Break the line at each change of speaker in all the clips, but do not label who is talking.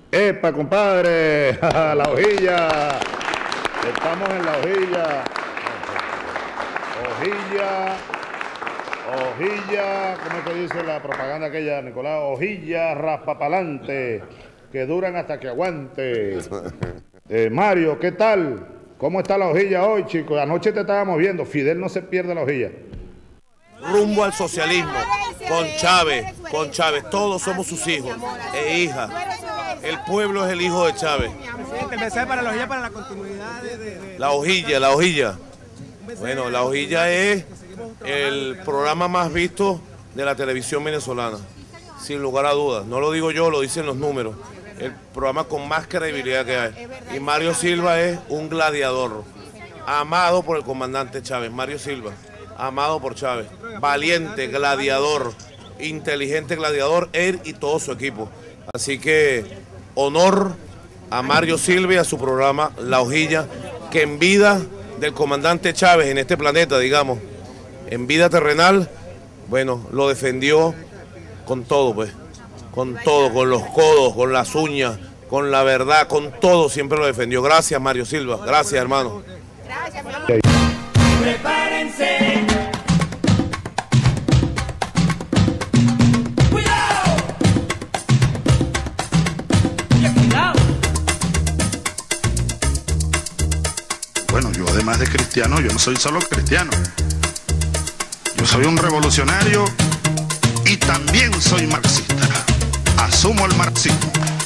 ¡Epa, compadre! ¡La hojilla! Estamos en la hojilla. Hojilla, ¿cómo es que dice la propaganda aquella, Nicolás? Hojilla raspapalante, que duran hasta que aguante. Mario, ¿qué tal? ¿Cómo está la hojilla hoy, chicos? Anoche te estábamos viendo, Fidel no se pierde la hojilla.
Rumbo al socialismo, con Chávez, todos somos sus hijos e hijas. El pueblo es el hijo de Chávez.
Presidente, el mensaje para la hojilla, para la continuidad de...
La hojilla. Bueno, la hojilla es el programa más visto de la televisión venezolana, sin lugar a dudas. No lo digo yo, lo dicen los números. El programa con más credibilidad que hay. Y Mario Silva es un gladiador, amado por el comandante Chávez. Mario Silva, amado por Chávez. Valiente, gladiador, inteligente gladiador, él y todo su equipo. Así que honor a Mario Silva y a su programa La Hojilla, que en vida del comandante Chávez en este planeta, digamos, en vida terrenal, bueno, lo defendió con todo, pues, con todo, con los codos, con las uñas, con la verdad, con todo, siempre lo defendió. Gracias, Mario Silva, gracias, hermano.
Gracias,
prepárense.
Bueno, yo además de cristiano, yo no soy solo cristiano. Yo soy un revolucionario y también soy marxista. Asumo el marxismo.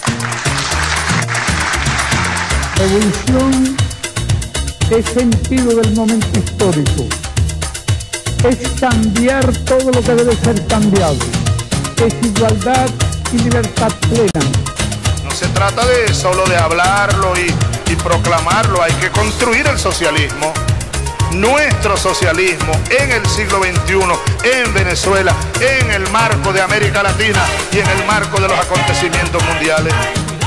Revolución es sentido del momento histórico. Es cambiar todo lo que debe ser cambiado. Es igualdad y libertad plena.
No se trata de solo de hablarlo y proclamarlo, hay que construir el socialismo, nuestro socialismo en el siglo XXI, en Venezuela, en el marco de América Latina y en el marco de los acontecimientos mundiales.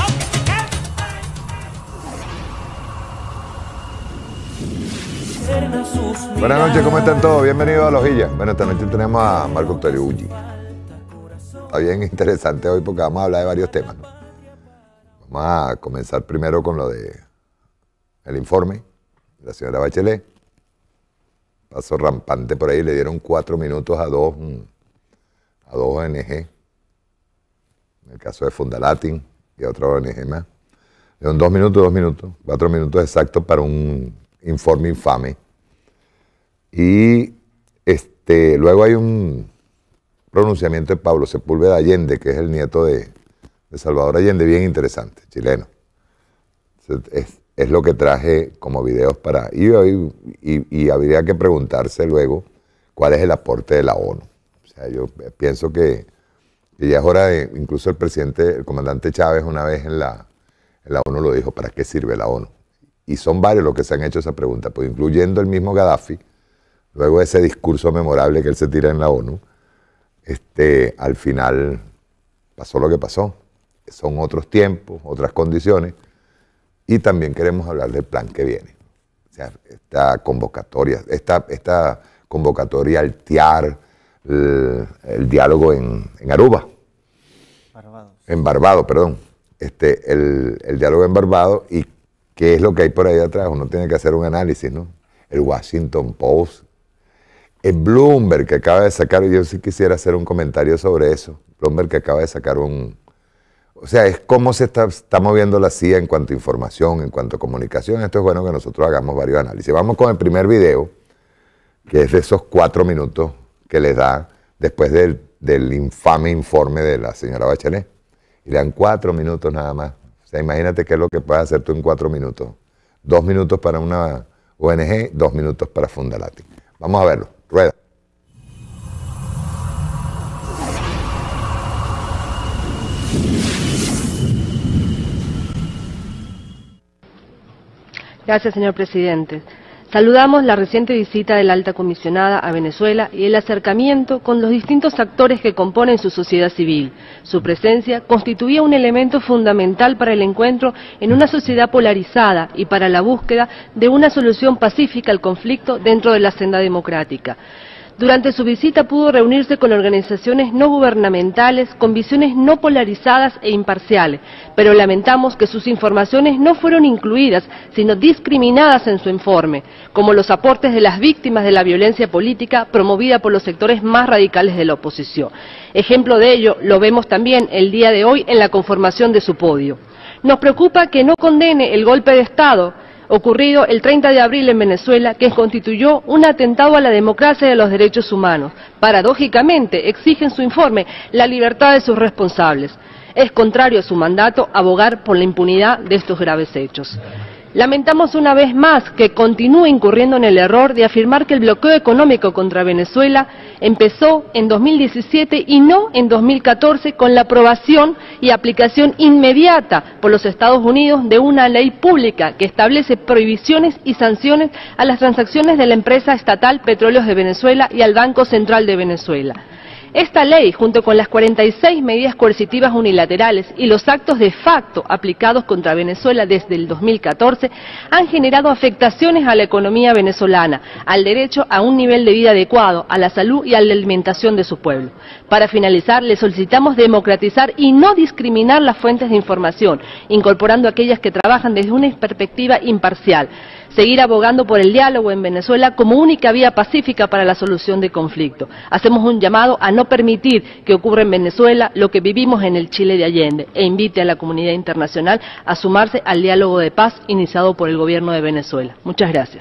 Buenas noches, ¿cómo están todos? Bienvenidos a La Hojilla. Bueno, esta noche tenemos a Marco Antonio Ucci. Está bien interesante hoy porque vamos a hablar de varios temas, ¿no? Vamos a comenzar primero con lo de el informe de la señora Bachelet. Pasó rampante por ahí, le dieron 4 minutos a dos ONG. En el caso de Fundalatin y a otra ONG más. Le dieron 2 minutos, 4 minutos exactos para un informe infame. Y luego hay un pronunciamiento de Pablo Sepúlveda Allende, que es el nieto de Salvador Allende, bien interesante, chileno. Es lo que traje como videos para... Y habría que preguntarse luego cuál es el aporte de la ONU. O sea, yo pienso que ya es hora de... Incluso el comandante Chávez una vez en la ONU lo dijo, ¿para qué sirve la ONU? Y son varios los que se han hecho esa pregunta, pues incluyendo el mismo Gaddafi, luego de ese discurso memorable que él se tira en la ONU, al final pasó lo que pasó. Son otros tiempos, otras condiciones, y también queremos hablar del plan que viene. O sea, esta convocatoria al TIAR, el diálogo en Aruba. En Barbados, perdón. El diálogo en Barbados, y qué es lo que hay por ahí atrás. Uno tiene que hacer un análisis, ¿no? El Washington Post, el Bloomberg, que acaba de sacar, yo sí quisiera hacer un comentario sobre eso. Bloomberg, que acaba de sacar o sea, es cómo se está moviendo la CIA en cuanto a información, en cuanto a comunicación. Esto es bueno que nosotros hagamos varios análisis. Vamos con el primer video, que es de esos 4 minutos que les da después del infame informe de la señora Bachelet. Y le dan 4 minutos nada más. O sea, imagínate qué es lo que puedes hacer tú en 4 minutos. 2 minutos para una ONG, 2 minutos para Fundalatin. Vamos a verlo. Rueda.
Gracias, señor presidente. Saludamos la reciente visita de la alta comisionada a Venezuela y el acercamiento con los distintos actores que componen su sociedad civil. Su presencia constituía un elemento fundamental para el encuentro en una sociedad polarizada y para la búsqueda de una solución pacífica al conflicto dentro de la senda democrática. Durante su visita pudo reunirse con organizaciones no gubernamentales con visiones no polarizadas e imparciales, pero lamentamos que sus informaciones no fueron incluidas, sino discriminadas en su informe, como los aportes de las víctimas de la violencia política promovida por los sectores más radicales de la oposición. Ejemplo de ello lo vemos también el día de hoy en la conformación de su podio. Nos preocupa que no condene el golpe de Estado ocurrido el 30 de abril en Venezuela, que constituyó un atentado a la democracia y a los derechos humanos. Paradójicamente, exige en su informe la libertad de sus responsables. Es contrario a su mandato abogar por la impunidad de estos graves hechos. Lamentamos una vez más que continúe incurriendo en el error de afirmar que el bloqueo económico contra Venezuela empezó en 2017 y no en 2014 con la aprobación y aplicación inmediata por los Estados Unidos de una ley pública que establece prohibiciones y sanciones a las transacciones de la empresa estatal Petróleos de Venezuela y al Banco Central de Venezuela. Esta ley, junto con las 46 medidas coercitivas unilaterales y los actos de facto aplicados contra Venezuela desde el 2014, han generado afectaciones a la economía venezolana, al derecho a un nivel de vida adecuado, a la salud y a la alimentación de su pueblo. Para finalizar, le solicitamos democratizar y no discriminar las fuentes de información, incorporando aquellas que trabajan desde una perspectiva imparcial. Seguir abogando por el diálogo en Venezuela como única vía pacífica para la solución de conflicto. Hacemos un llamado a no permitir que ocurra en Venezuela lo que vivimos en el Chile de Allende e invite a la comunidad internacional a sumarse al diálogo de paz iniciado por el gobierno de Venezuela. Muchas gracias.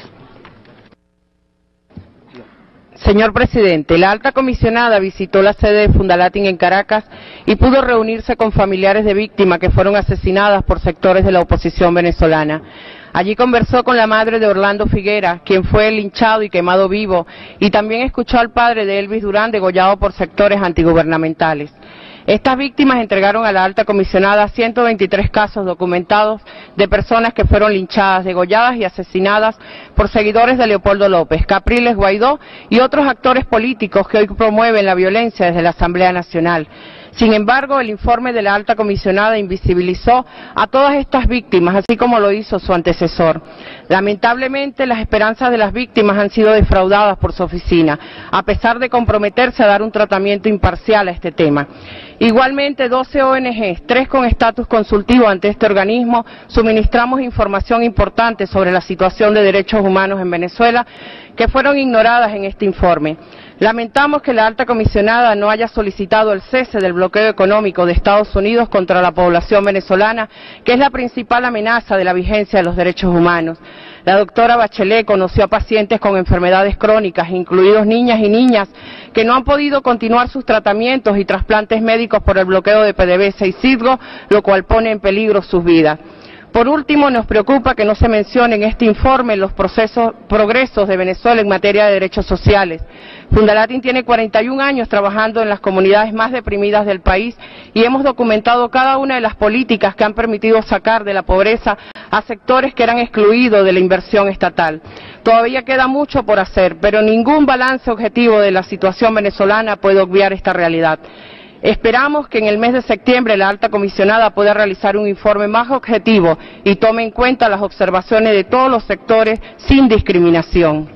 Señor presidente, la alta comisionada visitó la sede de Fundalatin en Caracas y pudo reunirse con familiares de víctimas que fueron asesinadas por sectores de la oposición venezolana. Allí conversó con la madre de Orlando Figuera, quien fue linchado y quemado vivo, y también escuchó al padre de Elvis Durán, degollado por sectores antigubernamentales. Estas víctimas entregaron a la alta comisionada 123 casos documentados de personas que fueron linchadas, degolladas y asesinadas por seguidores de Leopoldo López, Capriles, Guaidó y otros actores políticos que hoy promueven la violencia desde la Asamblea Nacional. Sin embargo, el informe de la alta comisionada invisibilizó a todas estas víctimas, así como lo hizo su antecesor. Lamentablemente, las esperanzas de las víctimas han sido defraudadas por su oficina, a pesar de comprometerse a dar un tratamiento imparcial a este tema. Igualmente, 12 ONGs, 3 con estatus consultivo ante este organismo, suministramos información importante sobre la situación de derechos humanos en Venezuela, que fueron ignoradas en este informe. Lamentamos que la alta comisionada no haya solicitado el cese del bloqueo económico de Estados Unidos contra la población venezolana, que es la principal amenaza de la vigencia de los derechos humanos. La doctora Bachelet conoció a pacientes con enfermedades crónicas, incluidos niñas y niñas, que no han podido continuar sus tratamientos y trasplantes médicos por el bloqueo de PDVSA y CIRGO, lo cual pone en peligro sus vidas. Por último, nos preocupa que no se mencione en este informe los progresos de Venezuela en materia de derechos sociales. Fundalatin tiene 41 años trabajando en las comunidades más deprimidas del país y hemos documentado cada una de las políticas que han permitido sacar de la pobreza a sectores que eran excluidos de la inversión estatal. Todavía queda mucho por hacer, pero ningún balance objetivo de la situación venezolana puede obviar esta realidad. Esperamos que en el mes de septiembre la alta comisionada pueda realizar un informe más objetivo y tome en cuenta las observaciones de todos los sectores sin discriminación.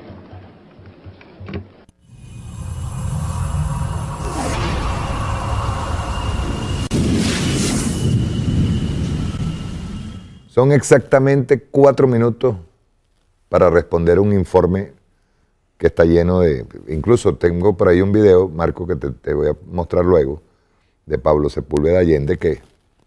Son exactamente 4 minutos para responder un informe que está lleno de... Incluso tengo por ahí un video, Marco, que te voy a mostrar luego, de Pablo Sepúlveda Allende, que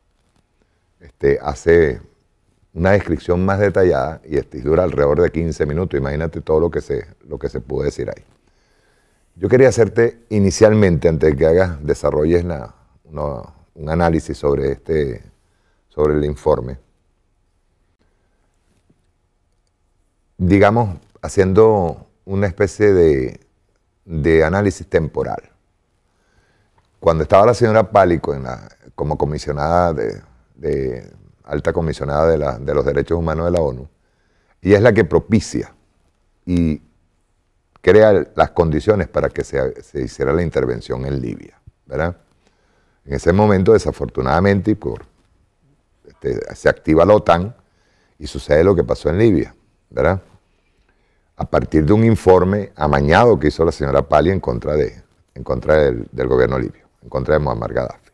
hace una descripción más detallada y dura alrededor de 15 minutos. Imagínate todo lo que se pudo decir ahí. Yo quería hacerte inicialmente, antes de que desarrolles un análisis sobre el informe, digamos, haciendo una especie de análisis temporal. Cuando estaba la señora Pálico como comisionada alta comisionada de los derechos humanos de la ONU, ella es la que propicia y crea las condiciones para que se hiciera la intervención en Libia, ¿verdad? En ese momento, desafortunadamente, se activa la OTAN y sucede lo que pasó en Libia, ¿verdad? a partir de un informe amañado que hizo la señora Pali en contra del gobierno libio, en contra de Muammar Gaddafi.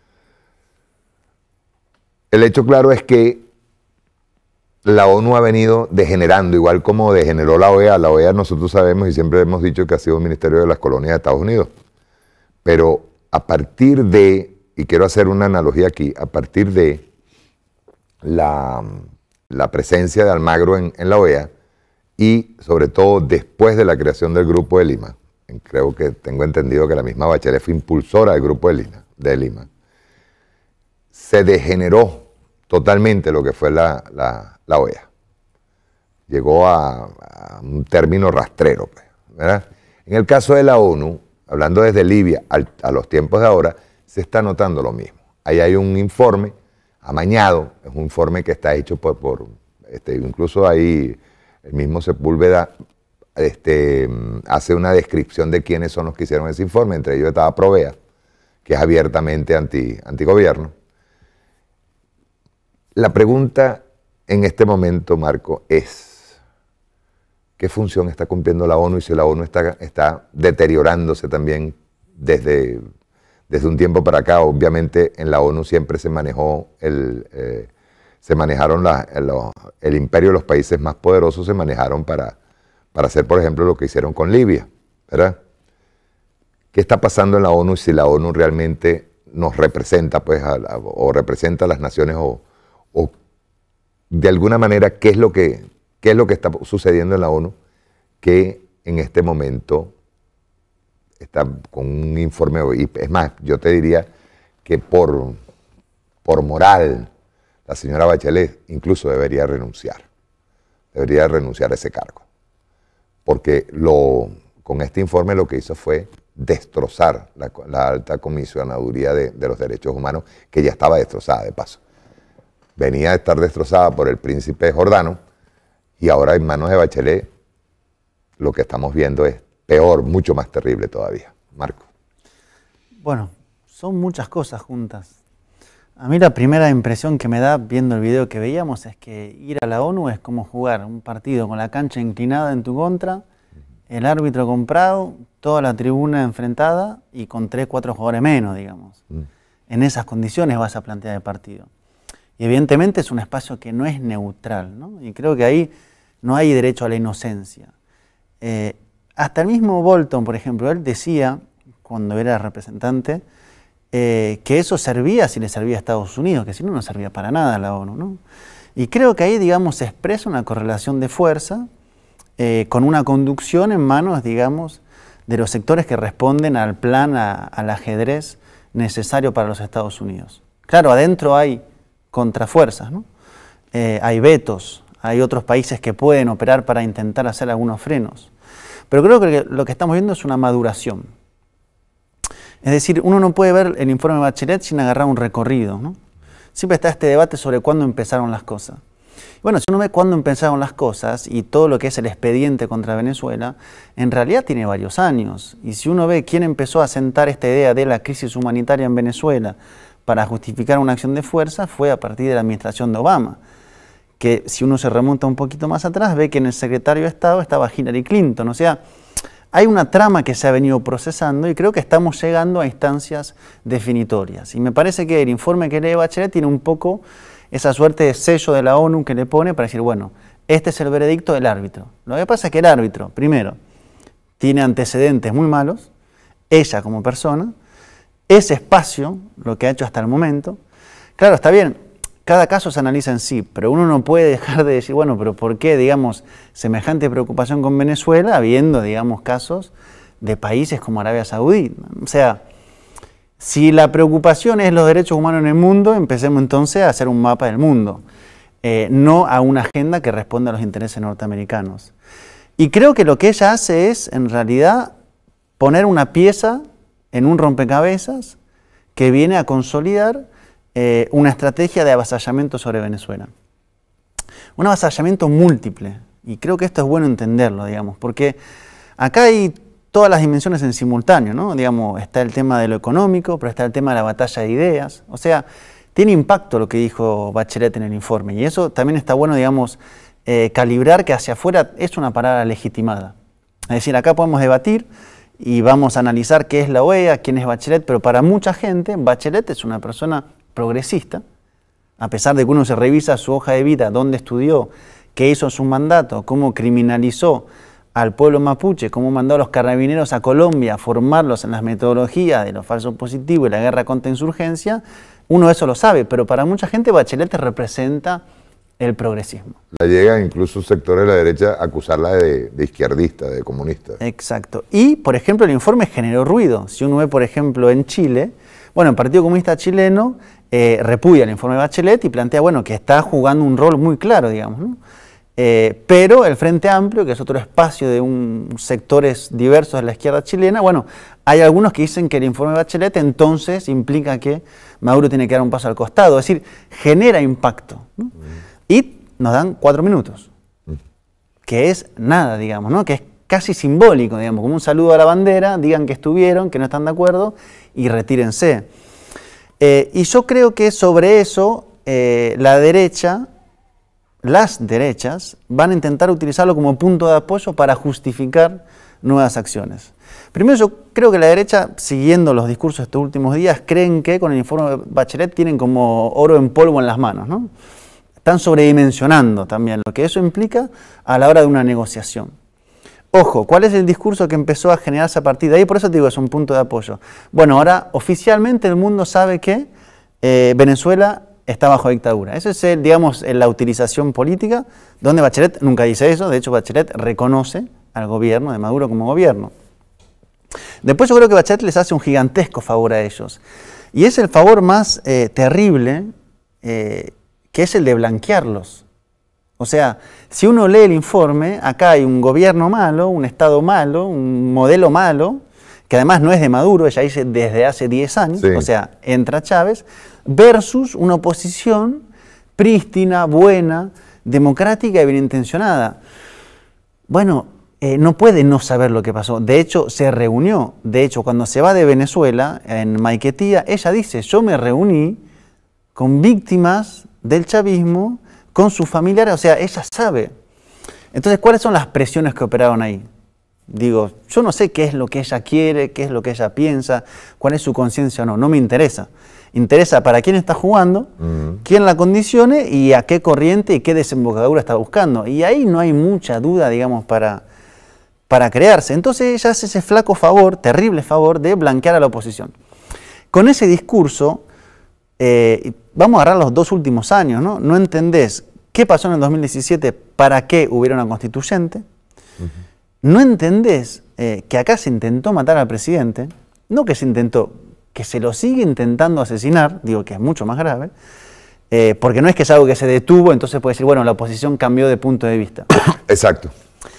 El hecho claro es que la ONU ha venido degenerando, igual como degeneró la OEA. La OEA nosotros sabemos y siempre hemos dicho que ha sido un ministerio de las colonias de Estados Unidos. Pero a partir de, y quiero hacer una analogía aquí, a partir de la presencia de Almagro en la OEA y sobre todo después de la creación del Grupo de Lima, creo que tengo entendido que la misma Bachelet fue impulsora del Grupo de Lima, se degeneró totalmente lo que fue la OEA. Llegó a un término rastrero, pues, ¿verdad? En el caso de la ONU, hablando desde Libia a los tiempos de ahora, se está notando lo mismo. Ahí hay un informe amañado, es un informe que está hecho incluso ahí el mismo Sepúlveda hace una descripción de quiénes son los que hicieron ese informe, entre ellos estaba Provea, que es abiertamente antigobierno. La pregunta en este momento, Marco, es ¿qué función está cumpliendo la ONU y si la ONU está deteriorándose también desde un tiempo para acá? Obviamente en la ONU siempre se manejaron el imperio de los países más poderosos se manejaron para hacer, por ejemplo, lo que hicieron con Libia, ¿verdad? ¿Qué está pasando en la ONU y si la ONU realmente nos representa, pues, o representa a las naciones o de alguna manera qué es lo que está sucediendo en la ONU que en este momento está con un informe? Y es más, yo te diría que por moral la señora Bachelet incluso debería renunciar a ese cargo, porque con este informe lo que hizo fue destrozar la alta comisionaduría de los derechos humanos, que ya estaba destrozada de paso. Venía de estar destrozada por el príncipe Jordano y ahora en manos de Bachelet lo que estamos viendo es peor, mucho más terrible todavía. Marco.
Bueno, son muchas cosas juntas. A mí la primera impresión que me da viendo el video que veíamos es que ir a la ONU es como jugar un partido con la cancha inclinada en tu contra, el árbitro comprado, toda la tribuna enfrentada y con 3, 4 jugadores menos, digamos. En esas condiciones vas a plantear el partido. Y evidentemente es un espacio que no es neutral, ¿no? Y creo que ahí no hay derecho a la inocencia. Hasta el mismo Bolton, por ejemplo, él decía, cuando era representante, que eso servía si le servía a Estados Unidos, que si no, no servía para nada a la ONU, ¿no? Y creo que ahí, digamos, se expresa una correlación de fuerza con una conducción en manos, digamos, de los sectores que responden al plan, al ajedrez necesario para los Estados Unidos. Claro, adentro hay contrafuerzas, ¿no? Hay vetos, hay otros países que pueden operar para intentar hacer algunos frenos. Pero creo que lo que estamos viendo es una maduración. Es decir, uno no puede ver el informe de Bachelet sin agarrar un recorrido, ¿no? Siempre está este debate sobre cuándo empezaron las cosas. Bueno, si uno ve cuándo empezaron las cosas y todo lo que es el expediente contra Venezuela, en realidad tiene varios años. Y si uno ve quién empezó a sentar esta idea de la crisis humanitaria en Venezuela para justificar una acción de fuerza, fue a partir de la administración de Obama. Que si uno se remonta un poquito más atrás, ve que en el secretario de Estado estaba Hillary Clinton. O sea, hay una trama que se ha venido procesando y creo que estamos llegando a instancias definitorias. Y me parece que el informe que lee Bachelet tiene un poco esa suerte de sello de la ONU que le pone para decir, bueno, este es el veredicto del árbitro. Lo que pasa es que el árbitro, primero, tiene antecedentes muy malos, ella como persona, ese espacio, lo que ha hecho hasta el momento. Claro, está bien, cada caso se analiza en sí, pero uno no puede dejar de decir, bueno, pero ¿por qué, digamos, semejante preocupación con Venezuela habiendo, digamos, casos de países como Arabia Saudí? O sea, si la preocupación es los derechos humanos en el mundo, empecemos entonces a hacer un mapa del mundo, no a una agenda que responda a los intereses norteamericanos. Y creo que lo que ella hace es, en realidad, poner una pieza en un rompecabezas que viene a consolidar una estrategia de avasallamiento sobre Venezuela. Un avasallamiento múltiple, y creo que esto es bueno entenderlo, digamos, porque acá hay todas las dimensiones en simultáneo, ¿no? Digamos, está el tema de lo económico, pero está el tema de la batalla de ideas. O sea, tiene impacto lo que dijo Bachelet en el informe, y eso también está bueno, digamos, calibrar que hacia afuera es una palabra legitimada. Es decir, acá podemos debatir y vamos a analizar qué es la OEA, quién es Bachelet, pero para mucha gente Bachelet es una persona progresista, a pesar de que uno se revisa su hoja de vida, dónde estudió, qué hizo en su mandato, cómo criminalizó al pueblo mapuche, cómo mandó a los carabineros a Colombia a formarlos en las metodologías de los falsos positivos y la guerra contra insurgencia, uno eso lo sabe, pero para mucha gente Bachelet representa el progresismo.
La llega incluso sectores de la derecha a acusarla de izquierdista, de comunista.
Exacto. Y, por ejemplo, el informe generó ruido. Si uno ve, por ejemplo, en Chile, bueno, el Partido Comunista Chileno repudia el informe de Bachelet y plantea, bueno, que está jugando un rol muy claro, digamos, ¿no? Pero el Frente Amplio, que es otro espacio de sectores diversos de la izquierda chilena, bueno, hay algunos que dicen que el informe de Bachelet entonces implica que Maduro tiene que dar un paso al costado, es decir, genera impacto, ¿no? Y nos dan 4 minutos, que es nada, digamos, ¿no? Que es casi simbólico, digamos, como un saludo a la bandera, digan que estuvieron, que no están de acuerdo y retírense. Y yo creo que sobre eso la derecha, las derechas, van a intentar utilizarlo como punto de apoyo para justificar nuevas acciones. Primero, yo creo que la derecha, siguiendo los discursos de estos últimos días, creen que con el informe de Bachelet tienen como oro en polvo en las manos, ¿no? Están sobredimensionando también lo que eso implica a la hora de una negociación. Ojo, ¿cuál es el discurso que empezó a generarse a partir de ahí? Por eso te digo, es un punto de apoyo. Bueno, ahora oficialmente el mundo sabe que Venezuela está bajo dictadura. Esa es, digamos, la utilización política, donde Bachelet nunca dice eso. De hecho, Bachelet reconoce al gobierno de Maduro como gobierno. Después yo creo que Bachelet les hace un gigantesco favor a ellos. Y es el favor más terrible, que es el de blanquearlos. O sea, si uno lee el informe, acá hay un gobierno malo, un Estado malo, un modelo malo, que además no es de Maduro, ella dice desde hace 10 años, sí. O sea, entra Chávez, versus una oposición prístina, buena, democrática y bien intencionada. Bueno, no puede no saber lo que pasó. De hecho, se reunió. De hecho, cuando se va de Venezuela, en Maiquetía, ella dice, yo me reuní con víctimas del chavismo, con sus familiares, o sea, ella sabe. Entonces, ¿cuáles son las presiones que operaron ahí? Digo, yo no sé qué es lo que ella quiere, qué es lo que ella piensa, cuál es su conciencia o no, no me interesa. Interesa para quién está jugando, quién la condicione y a qué corriente y qué desembocadura está buscando. Y ahí no hay mucha duda, digamos, para crearse. Entonces ella hace ese flaco favor, terrible favor, de blanquear a la oposición. Con ese discurso, vamos a agarrar los 2 últimos años, ¿no? No entendés qué pasó en el 2017, para qué hubiera una constituyente. No entendés que acá se intentó matar al presidente, no que se intentó, que se lo sigue intentando asesinar, digo que es mucho más grave, porque no es que es algo que se detuvo, entonces puede decir, bueno, la oposición cambió de punto de vista.
Exacto.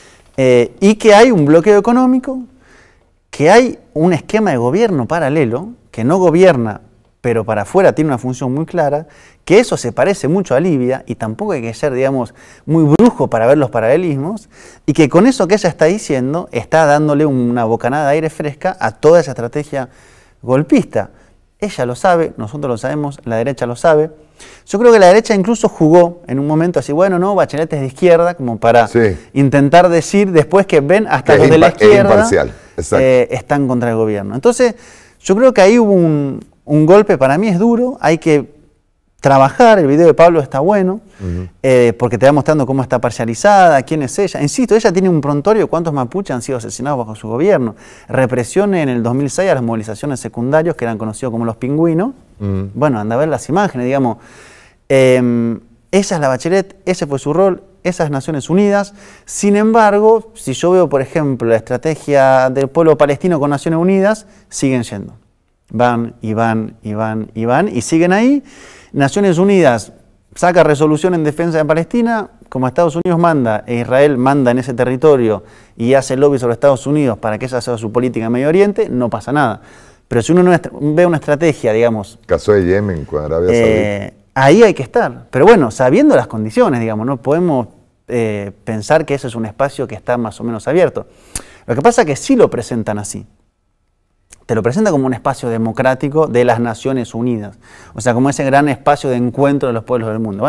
Y que hay un bloqueo económico, que hay un esquema de gobierno paralelo, que no gobierna, pero para afuera tiene una función muy clara, que eso se parece mucho a Libia, y tampoco hay que ser, digamos, muy brujo para ver los paralelismos, y que con eso que ella está diciendo, está dándole una bocanada de aire fresca a toda esa estrategia golpista. Ella lo sabe, nosotros lo sabemos, la derecha lo sabe. Yo creo que la derecha incluso jugó en un momento así, bueno, no, Bachelet es de izquierda, como para intentar decir después que ven hasta los de la izquierda están contra el gobierno. Entonces, yo creo que ahí hubo un golpe, para mí es duro, hay que trabajar, el video de Pablo está bueno, porque te va mostrando cómo está parcializada, quién es ella. Insisto, ella tiene un prontuario de cuántos mapuches han sido asesinados bajo su gobierno. Represión en el 2006 a las movilizaciones secundarios, que eran conocidos como los pingüinos. Bueno, anda a ver las imágenes, digamos. Esa es la Bachelet, ese fue su rol, esas Naciones Unidas. Sin embargo, si yo veo, por ejemplo, la estrategia del pueblo palestino con Naciones Unidas, siguen yendo. Van y van y van y van y siguen ahí. Naciones Unidas saca resolución en defensa de Palestina, como Estados Unidos manda, e Israel manda en ese territorio y hace lobby sobre Estados Unidos para que esa sea su política en Medio Oriente, no pasa nada. Pero si uno ve una estrategia, digamos...
Caso de Yemen con Arabia Saudita.
Ahí hay que estar. Pero bueno, sabiendo las condiciones, digamos, no podemos pensar que ese es un espacio que está más o menos abierto. Lo que pasa es que sí lo presentan así. Te lo presenta como un espacio democrático de las Naciones Unidas. O sea, como ese gran espacio de encuentro de los pueblos del mundo. Bueno,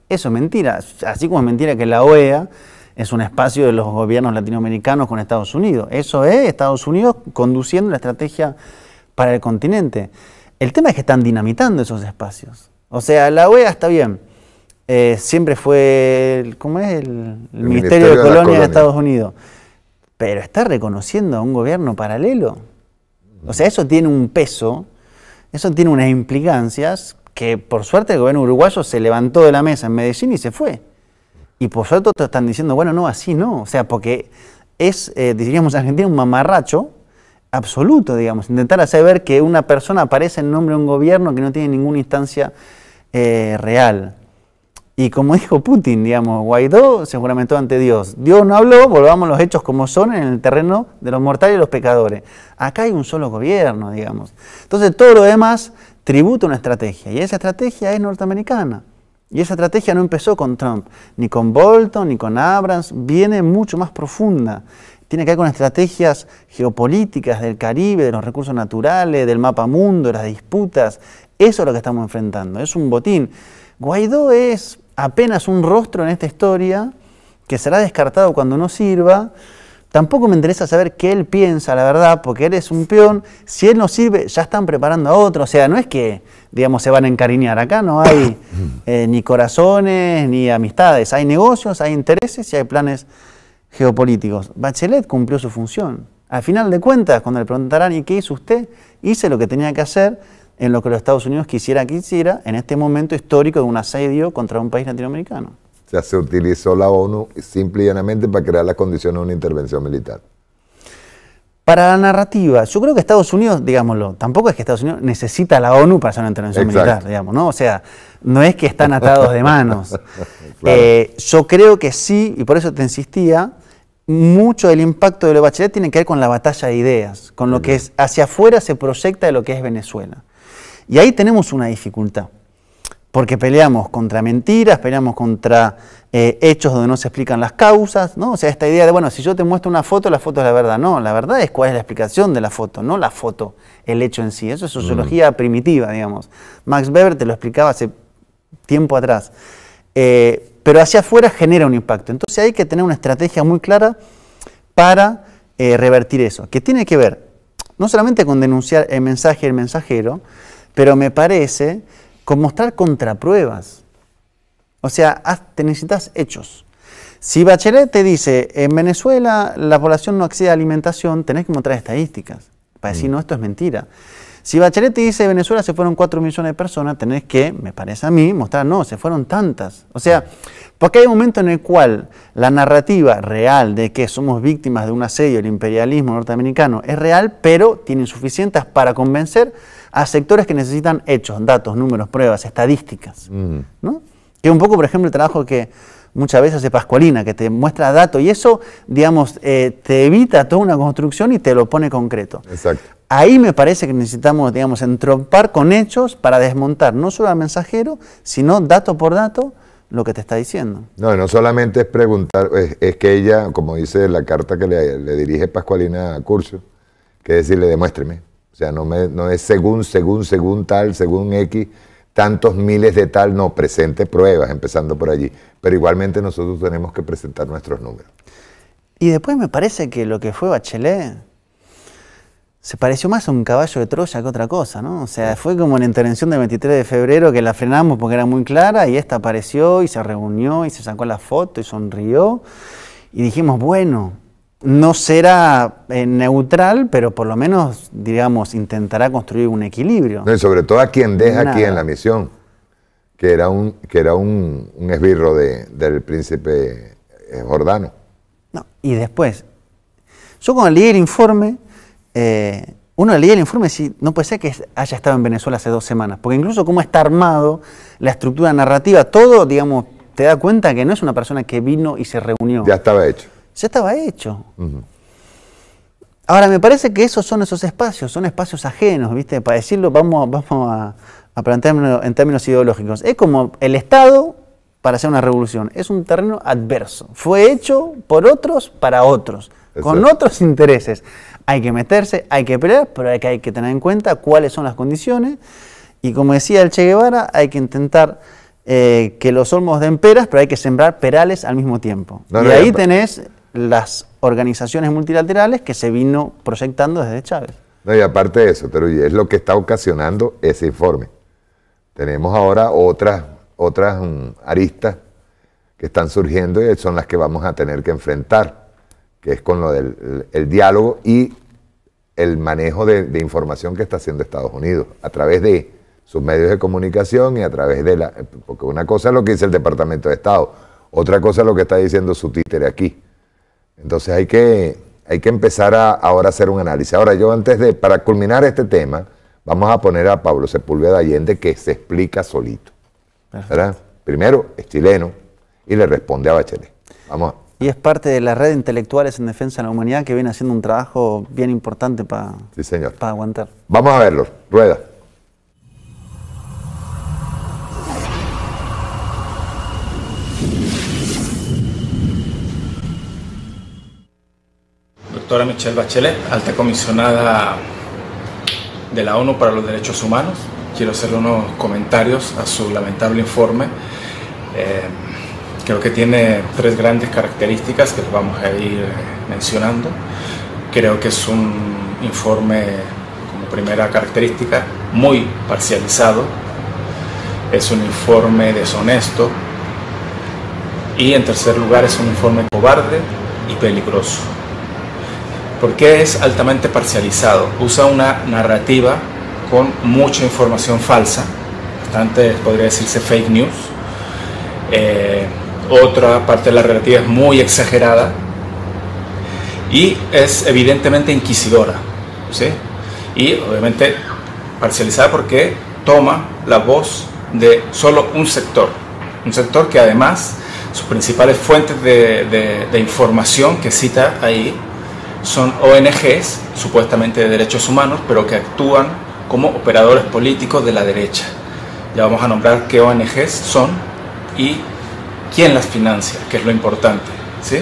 Eso es mentira. Así como es mentira que la OEA es un espacio de los gobiernos latinoamericanos con Estados Unidos. Eso es Estados Unidos conduciendo la estrategia para el continente. El tema es que están dinamitando esos espacios. O sea, la OEA está bien. Siempre fue, ¿cómo es? El Ministerio de Colonia de Estados Unidos. Pero está reconociendo a un gobierno paralelo. O sea, eso tiene un peso, eso tiene unas implicancias que por suerte el gobierno uruguayo se levantó de la mesa en Medellín y se fue. Y por suerte otros están diciendo, bueno, no, así no. O sea, porque es, diríamos en Argentina, un mamarracho absoluto, digamos. Intentar hacer ver que una persona aparece en nombre de un gobierno que no tiene ninguna instancia real. Y como dijo Putin, digamos, Guaidó se juramentó ante Dios. Dios no habló, volvamos los hechos como son en el terreno de los mortales y los pecadores. Acá hay un solo gobierno, digamos. Entonces todo lo demás tributa una estrategia, y esa estrategia es norteamericana. Y esa estrategia no empezó con Trump, ni con Bolton, ni con Abrams, viene mucho más profunda. Tiene que ver con estrategias geopolíticas del Caribe, de los recursos naturales, del mapa mundo, de las disputas. Eso es lo que estamos enfrentando, es un botín. Guaidó es apenas un rostro en esta historia que será descartado cuando no sirva. Tampoco me interesa saber qué él piensa, la verdad, porque él es un peón. Si él no sirve, ya están preparando a otro. O sea, no es que, digamos, se van a encariñar. Acá no hay ni corazones ni amistades. Hay negocios, hay intereses y hay planes geopolíticos. Bachelet cumplió su función. Al final de cuentas, cuando le preguntarán ¿y qué hizo usted? Hice lo que tenía que hacer en lo que los Estados Unidos quisiera que hiciera en este momento histórico de un asedio contra un país latinoamericano.
O sea, se utilizó la ONU simple y llanamente para crear las condiciones de una intervención militar.
Para la narrativa, yo creo que Estados Unidos, digámoslo, tampoco es que Estados Unidos necesita a la ONU para hacer una intervención militar, digamos, ¿no? O sea, no es que están atados de manos. Claro. Yo creo que sí, y por eso te insistía, mucho del impacto de lo de Bachelet tiene que ver con la batalla de ideas, con lo que es, hacia afuera se proyecta de lo que es Venezuela. Y ahí tenemos una dificultad, porque peleamos contra mentiras, peleamos contra hechos donde no se explican las causas, ¿no? O sea, esta idea de, bueno, si yo te muestro una foto, la foto es la verdad. No, la verdad es cuál es la explicación de la foto, no la foto, el hecho en sí. Eso es sociología primitiva, digamos. Max Weber te lo explicaba hace tiempo atrás. Pero hacia afuera genera un impacto. Entonces hay que tener una estrategia muy clara para revertir eso, que tiene que ver no solamente con denunciar el mensaje del mensajero, pero me parece con mostrar contrapruebas. O sea, te necesitas hechos. Si Bachelet te dice, en Venezuela la población no accede a alimentación, tenés que mostrar estadísticas para decir, no, esto es mentira. Si Bachelet te dice, en Venezuela se fueron 4 millones de personas, tenés que, me parece a mí, mostrar, no, se fueron tantas. O sea, porque hay un momento en el cual la narrativa real de que somos víctimas de un asedio del imperialismo norteamericano es real, pero tiene insuficientes para convencer a sectores que necesitan hechos, datos, números, pruebas, estadísticas, ¿no? Que es un poco, por ejemplo, el trabajo que muchas veces hace Pascualina, que te muestra datos y eso, digamos, te evita toda una construcción y te lo pone concreto.
Exacto.
Ahí me parece que necesitamos, digamos, entrompar con hechos para desmontar no solo al mensajero, sino dato por dato lo que te está diciendo.
No, no solamente es preguntar, es que ella, como dice la carta que le dirige Pascualina a Curcio, que es decirle, demuéstreme. O sea, no es según tal, según X, tantos miles de tal, no, presente pruebas, empezando por allí. Pero igualmente nosotros tenemos que presentar nuestros números.
Y después me parece que lo que fue Bachelet se pareció más a un caballo de Troya que otra cosa, ¿no? O sea, fue como la intervención del 23 de febrero que la frenamos porque era muy clara y esta apareció y se reunió y se sacó la foto y sonrió. Y dijimos, bueno, no será neutral, pero por lo menos, digamos, intentará construir un equilibrio.
No, y sobre todo a quien deja aquí en la misión, que era un esbirro del príncipe Jordano.
No, y después, yo cuando leí el informe, uno leía el informe y decía, no puede ser que haya estado en Venezuela hace 2 semanas, porque incluso cómo está armado, la estructura narrativa, todo, digamos, te da cuenta que no es una persona que vino y se reunió.
Ya estaba hecho.
Ya estaba hecho. Ahora, me parece que esos son espacios ajenos, ¿viste? Para decirlo, vamos a plantearlo en términos ideológicos. Es como el Estado para hacer una revolución. Es un terreno adverso. Fue hecho por otros para otros, con otros intereses. Hay que meterse, hay que pelear, pero hay que tener en cuenta cuáles son las condiciones. Y como decía el Che Guevara, hay que intentar que los olmos den peras, pero hay que sembrar perales al mismo tiempo. Y ahí tenés las organizaciones multilaterales que se vino proyectando desde Chávez.
No, y aparte de eso, Teruy, es lo que está ocasionando ese informe. Tenemos ahora otras aristas que están surgiendo y son las que vamos a tener que enfrentar, que es con lo del el diálogo y el manejo de información que está haciendo Estados Unidos a través de sus medios de comunicación y a través de porque una cosa es lo que dice el Departamento de Estado, otra cosa es lo que está diciendo su títere aquí. Entonces hay que empezar ahora a hacer un análisis. Ahora yo para culminar este tema, vamos a poner a Pablo Sepúlveda Allende que se explica solito, ¿verdad? Primero es chileno y le responde a Bachelet. Vamos a...
Y es parte de la red de intelectuales en defensa de la humanidad que viene haciendo un trabajo bien importante para aguantar.
Vamos a verlo. Rueda.
Doctora Michelle Bachelet, alta comisionada de la ONU para los Derechos Humanos. Quiero hacerle unos comentarios a su lamentable informe. Creo que tiene 3 grandes características que vamos a ir mencionando. Creo que es un informe, como primera característica, muy parcializado. Es un informe deshonesto. Y en tercer lugar, es un informe cobarde y peligroso. ¿Por qué es altamente parcializado? Usa una narrativa con mucha información falsa, bastante, podría decirse, fake news. Otra parte de la narrativa es muy exagerada y es evidentemente inquisidora, ¿sí? Y obviamente parcializada porque toma la voz de solo un sector que además sus principales fuentes de información que cita ahí son ONGs, supuestamente de derechos humanos, pero que actúan como operadores políticos de la derecha. Ya vamos a nombrar qué ONGs son y quién las financia, que es lo importante, ¿sí?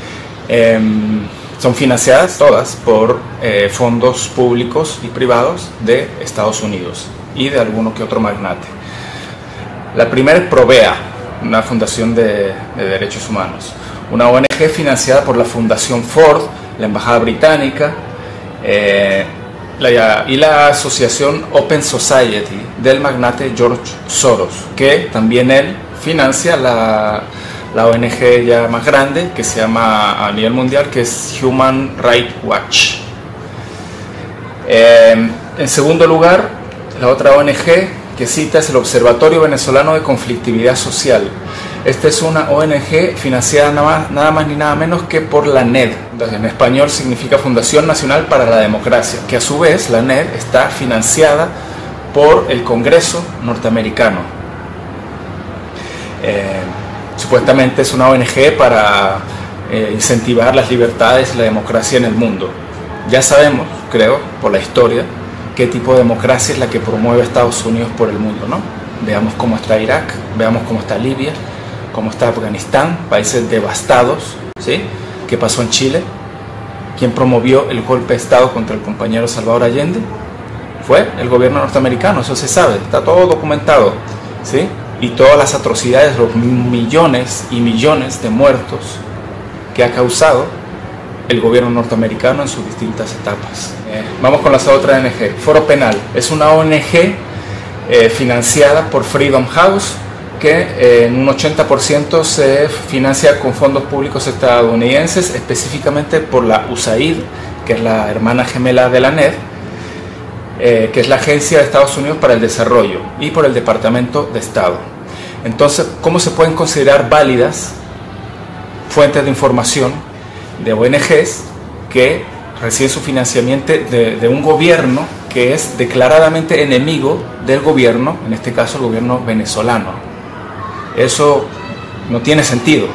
Son financiadas todas por fondos públicos y privados de Estados Unidos y de alguno que otro magnate. La primera es Provea, una fundación de derechos humanos, una ONG financiada por la Fundación Ford, la Embajada Británica y la asociación Open Society del magnate George Soros, que también él financia la ONG ya más grande que se llama a nivel mundial, que es Human Rights Watch. En segundo lugar, la otra ONG que cita es el Observatorio Venezolano de Conflictividad Social. Esta es una ONG financiada nada más ni nada menos que por la NED. En español significa Fundación Nacional para la Democracia, que a su vez la NED está financiada por el Congreso norteamericano. Supuestamente es una ONG para incentivar las libertades y la democracia en el mundo. Ya sabemos, creo, por la historia, qué tipo de democracia es la que promueve Estados Unidos por el mundo, ¿no? Veamos cómo está Irak, veamos cómo está Libia, cómo está Afganistán, países devastados, ¿sí? ¿Qué pasó en Chile? ¿Quién promovió el golpe de Estado contra el compañero Salvador Allende? Fue el gobierno norteamericano, eso se sabe, está todo documentado, ¿sí? Y todas las atrocidades, los millones y millones de muertos que ha causado el gobierno norteamericano en sus distintas etapas. Vamos con la otra ONG, Foro Penal. Es una ONG financiada por Freedom House, que en un 80% se financia con fondos públicos estadounidenses, específicamente por la USAID, que es la hermana gemela de la NED, que es la Agencia de Estados Unidos para el Desarrollo, y por el Departamento de Estado. Entonces, ¿cómo se pueden considerar válidas fuentes de información de ONGs que reciben su financiamiento de un gobierno que es declaradamente enemigo del gobierno, en este caso el gobierno venezolano? Eso no tiene sentido.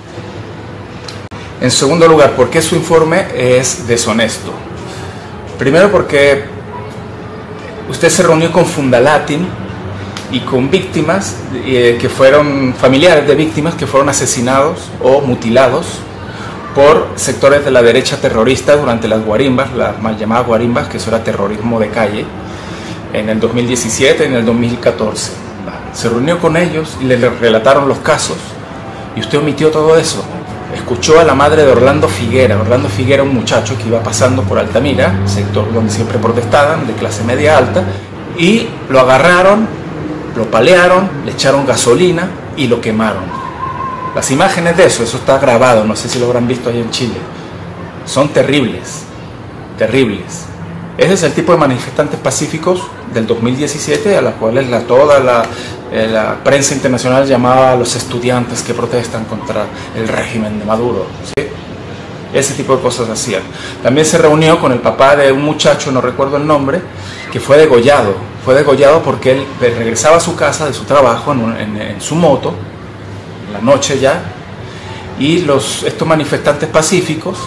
En segundo lugar, ¿por qué su informe es deshonesto? Primero porque usted se reunió con Fundalatin y con víctimas que fueron familiares de víctimas que fueron asesinados o mutilados por sectores de la derecha terrorista durante las guarimbas, las mal llamadas guarimbas, que eso era terrorismo de calle, en el 2017 y en el 2014. se reunió con ellos y le relataron los casos, y usted omitió todo eso. Escuchó a la madre de Orlando Figuera. Orlando Figuera, un muchacho que iba pasando por Altamira, sector donde siempre protestaban, de clase media alta, y lo agarraron, lo palearon, le echaron gasolina y lo quemaron. Las imágenes de eso está grabado, no sé si lo habrán visto ahí en Chile. Son terribles, terribles. Ese es el tipo de manifestantes pacíficos del 2017 a los cuales toda la prensa internacional llamaba a los estudiantes que protestan contra el régimen de Maduro, ¿sí? Ese tipo de cosas hacían. También se reunió con el papá de un muchacho, no recuerdo el nombre, que fue degollado. Fue degollado porque él regresaba a su casa de su trabajo en su moto, en la noche ya, y estos manifestantes pacíficos,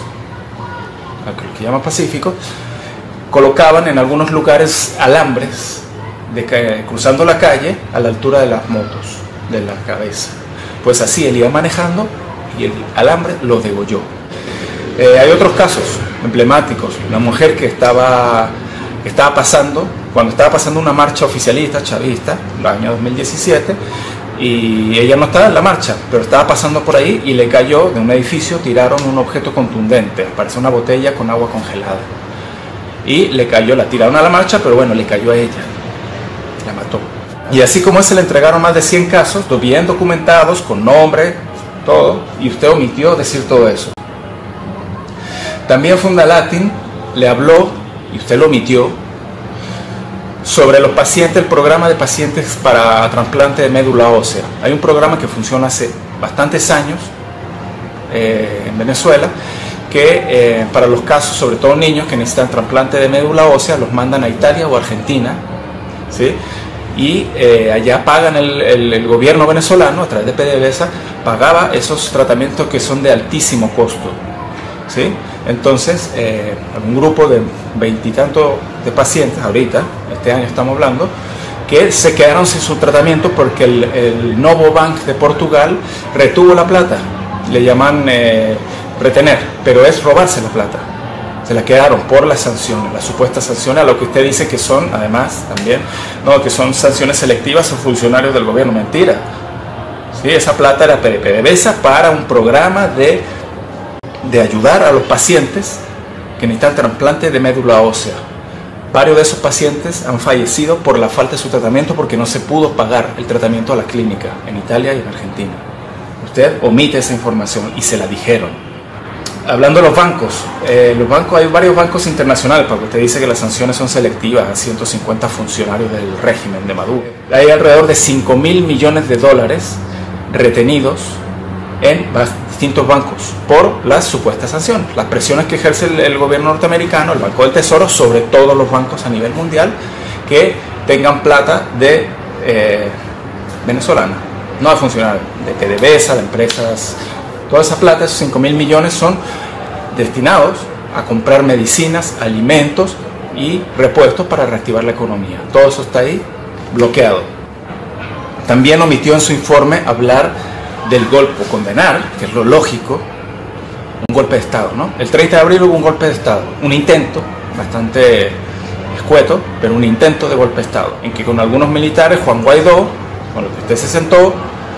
a lo que llaman pacíficos, colocaban en algunos lugares alambres cruzando la calle a la altura de las motos, de la cabeza. Pues así él iba manejando y el alambre lo degolló. Hay otros casos emblemáticos. La mujer que estaba pasando, cuando estaba pasando una marcha oficialista, chavista, el año 2017, y ella no estaba en la marcha, pero estaba pasando por ahí y le cayó de un edificio, tiraron un objeto contundente, parece una botella con agua congelada. Y le cayó, la tiraron a la marcha, pero bueno, le cayó a ella, la mató. Y así como se le entregaron más de 100 casos, bien documentados, con nombre, todo, y usted omitió decir todo eso. También Fundalatin le habló, y usted lo omitió, sobre los pacientes, el programa de pacientes para trasplante de médula ósea. Hay un programa que funciona hace bastantes años en Venezuela, que para los casos, sobre todo niños que necesitan trasplante de médula ósea, los mandan a Italia o Argentina, ¿sí? Y allá pagan el gobierno venezolano, a través de PDVSA, pagaba esos tratamientos que son de altísimo costo, ¿sí? Entonces, un grupo de 20 y tantos de pacientes, ahorita, este año estamos hablando, que se quedaron sin su tratamiento porque el Novo Bank de Portugal retuvo la plata, le llaman retener, pero es robarse la plata. Se la quedaron por las sanciones, las supuestas sanciones, a lo que usted dice que son, además, también, no, que son sanciones selectivas a funcionarios del gobierno. Mentira. ¿Sí? Esa plata era PDVSA para un programa de ayudar a los pacientes que necesitan trasplante de médula ósea. Varios de esos pacientes han fallecido por la falta de su tratamiento porque no se pudo pagar el tratamiento a la clínica en Italia y en Argentina. Usted omite esa información y se la dijeron. Hablando de los bancos, hay varios bancos internacionales, porque usted dice que las sanciones son selectivas a 150 funcionarios del régimen de Maduro. Hay alrededor de 5.000 millones de dólares retenidos en distintos bancos por las supuestas sanciones, las presiones que ejerce el gobierno norteamericano, el Banco del Tesoro, sobre todos los bancos a nivel mundial que tengan plata de venezolana, no de funcionarios, de PDVSA, de empresas. Toda esa plata, esos 5.000 millones, son destinados a comprar medicinas, alimentos y repuestos para reactivar la economía. Todo eso está ahí bloqueado. También omitió en su informe hablar del golpe, condenar, que es lo lógico, un golpe de Estado, ¿no? El 30 de abril hubo un golpe de Estado, un intento, bastante escueto, pero un intento de golpe de Estado, en que con algunos militares, Juan Guaidó, con los que usted se sentó,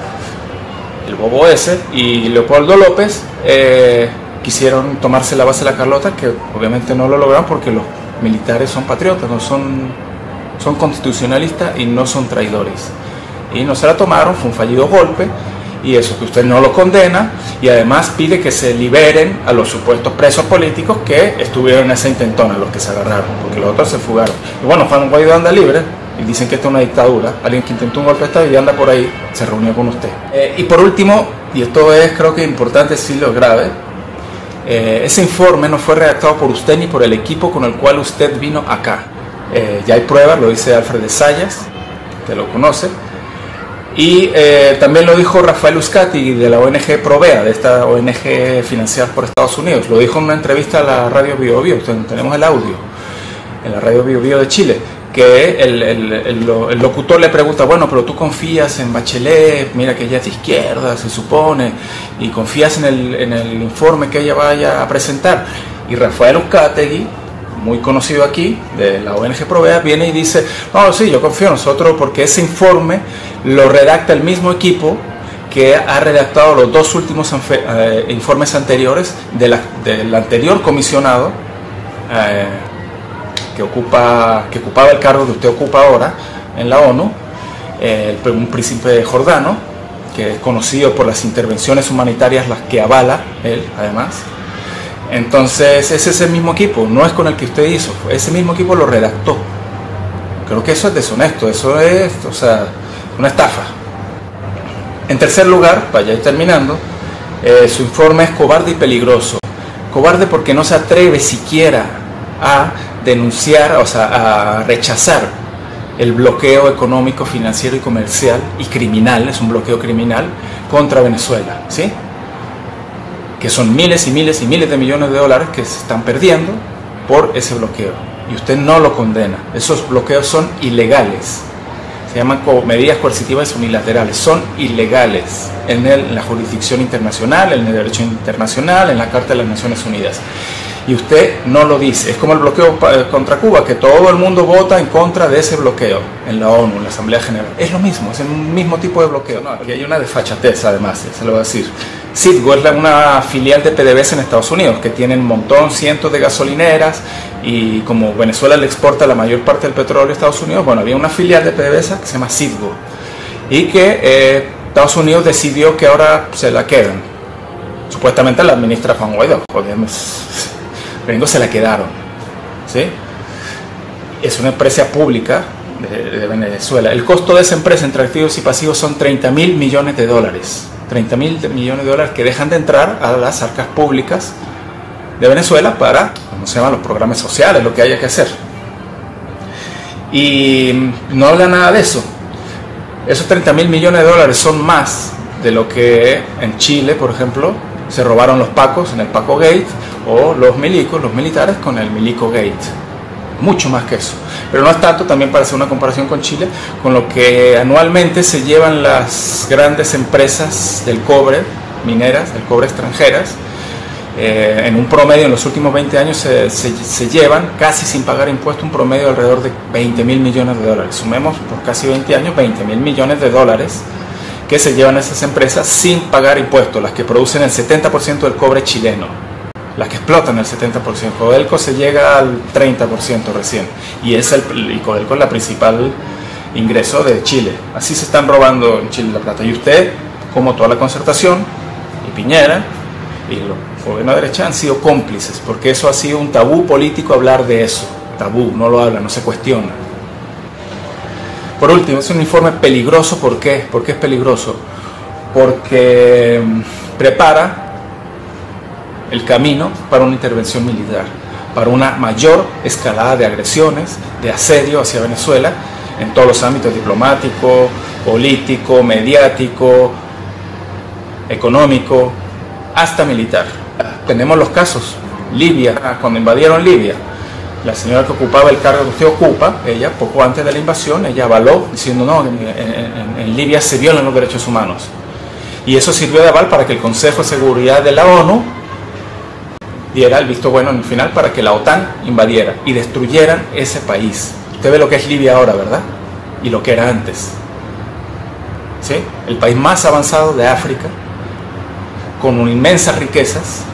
el bobo ese, y Leopoldo López, quisieron tomarse la base de la Carlota, que obviamente no lo lograron porque los militares son patriotas, no son constitucionalistas y no son traidores. Y no se la tomaron, fue un fallido golpe, y eso que usted no lo condena, y además pide que se liberen a los supuestos presos políticos que estuvieron en esa intentona, los que se agarraron, porque los otros se fugaron. Y bueno, Juan Guaidó anda libre, y dicen que esto es una dictadura, alguien que intentó un golpe de Estado y anda por ahí, se reunió con usted. Y por último, y esto es creo que importante decirlo grave, ese informe no fue redactado por usted ni por el equipo con el cual usted vino acá. Ya hay pruebas, lo dice Alfred de Sayas, que lo conoce, y también lo dijo Rafael Uzcategui de la ONG Provea, de esta ONG financiada por Estados Unidos. Lo dijo en una entrevista a la radio Bio Bio, tenemos el audio, en la radio Bio Bio de Chile, que el locutor le pregunta, bueno, pero tú confías en Bachelet, mira que ella es de izquierda, se supone, y confías en el informe que ella vaya a presentar. Y Rafael Uzcategui muy conocido aquí, de la ONG Provea, viene y dice, no, sí, yo confío en nosotros porque ese informe lo redacta el mismo equipo que ha redactado los dos últimos informes anteriores del anterior comisionado que ocupaba el cargo que usted ocupa ahora en la ONU, un príncipe jordano, que es conocido por las intervenciones humanitarias, las que avala él, además. Entonces, es ese mismo equipo, no es con el que usted hizo, ese mismo equipo lo redactó. Creo que eso es deshonesto, eso es, o sea, una estafa. En tercer lugar, para ya ir terminando, su informe es cobarde y peligroso. Cobarde porque no se atreve siquiera a denunciar, o sea, a rechazar el bloqueo económico, financiero y comercial y criminal, es un bloqueo criminal contra Venezuela, ¿sí? Que son miles y miles y miles de millones de dólares que se están perdiendo por ese bloqueo. Y usted no lo condena. Esos bloqueos son ilegales. Se llaman medidas coercitivas unilaterales. Son ilegales en la jurisdicción internacional, en el derecho internacional, en la Carta de las Naciones Unidas. Y usted no lo dice. Es como el bloqueo contra Cuba, que todo el mundo vota en contra de ese bloqueo en la ONU, en la Asamblea General. Es lo mismo, es el mismo tipo de bloqueo. No, aquí hay una desfachatez, además, se lo voy a decir. Citgo es una filial de PDVSA en Estados Unidos, que tiene un montón, cientos de gasolineras, y como Venezuela le exporta la mayor parte del petróleo a Estados Unidos, bueno, había una filial de PDVSA que se llama Citgo, y que Estados Unidos decidió que ahora se la quedan. Supuestamente la administra Juan Guaidó, pero se la quedaron, ¿sí? Es una empresa pública de Venezuela. El costo de esa empresa entre activos y pasivos son 30.000 millones de dólares. 30.000 millones de dólares que dejan de entrar a las arcas públicas de Venezuela para, ¿cómo se llaman?, los programas sociales, lo que haya que hacer. Y no habla nada de eso. Esos 30.000 millones de dólares son más de lo que en Chile, por ejemplo, se robaron los pacos en el Paco Gate, o los milicos, los militares, con el Milico Gate. Mucho más que eso. Pero no es tanto, también para hacer una comparación con Chile, con lo que anualmente se llevan las grandes empresas del cobre, mineras, del cobre extranjeras. En un promedio, en los últimos 20 años, se llevan, casi sin pagar impuestos, un promedio de alrededor de 20.000 millones de dólares. Sumemos por casi 20 años 20.000 millones de dólares que se llevan esas empresas sin pagar impuestos, las que producen el 70% del cobre chileno, las que explotan el 70%. Codelco se llega al 30% recién, y Codelco es la principal ingreso de Chile. Así se están robando en Chile la plata. Y usted, como toda la Concertación, y Piñera, y los gobiernos de derecha han sido cómplices, porque eso ha sido un tabú político, hablar de eso. Tabú, no lo habla, no se cuestiona. Por último, es un informe peligroso. ¿Por qué? ¿Por qué es peligroso? Porque prepara el camino para una intervención militar, para una mayor escalada de agresiones, de asedio hacia Venezuela, en todos los ámbitos: diplomático, político, mediático, económico, hasta militar. Tenemos los casos. Libia, cuando invadieron Libia, la señora que ocupaba el cargo que usted ocupa, ella, poco antes de la invasión, ella avaló, diciendo, no, en Libia se violan los derechos humanos. Y eso sirvió de aval para que el Consejo de Seguridad de la ONU diera el visto bueno en el final para que la OTAN invadiera y destruyeran ese país. Usted ve lo que es Libia ahora, ¿verdad? Y lo que era antes. ¿Sí? El país más avanzado de África, con inmensas riquezas,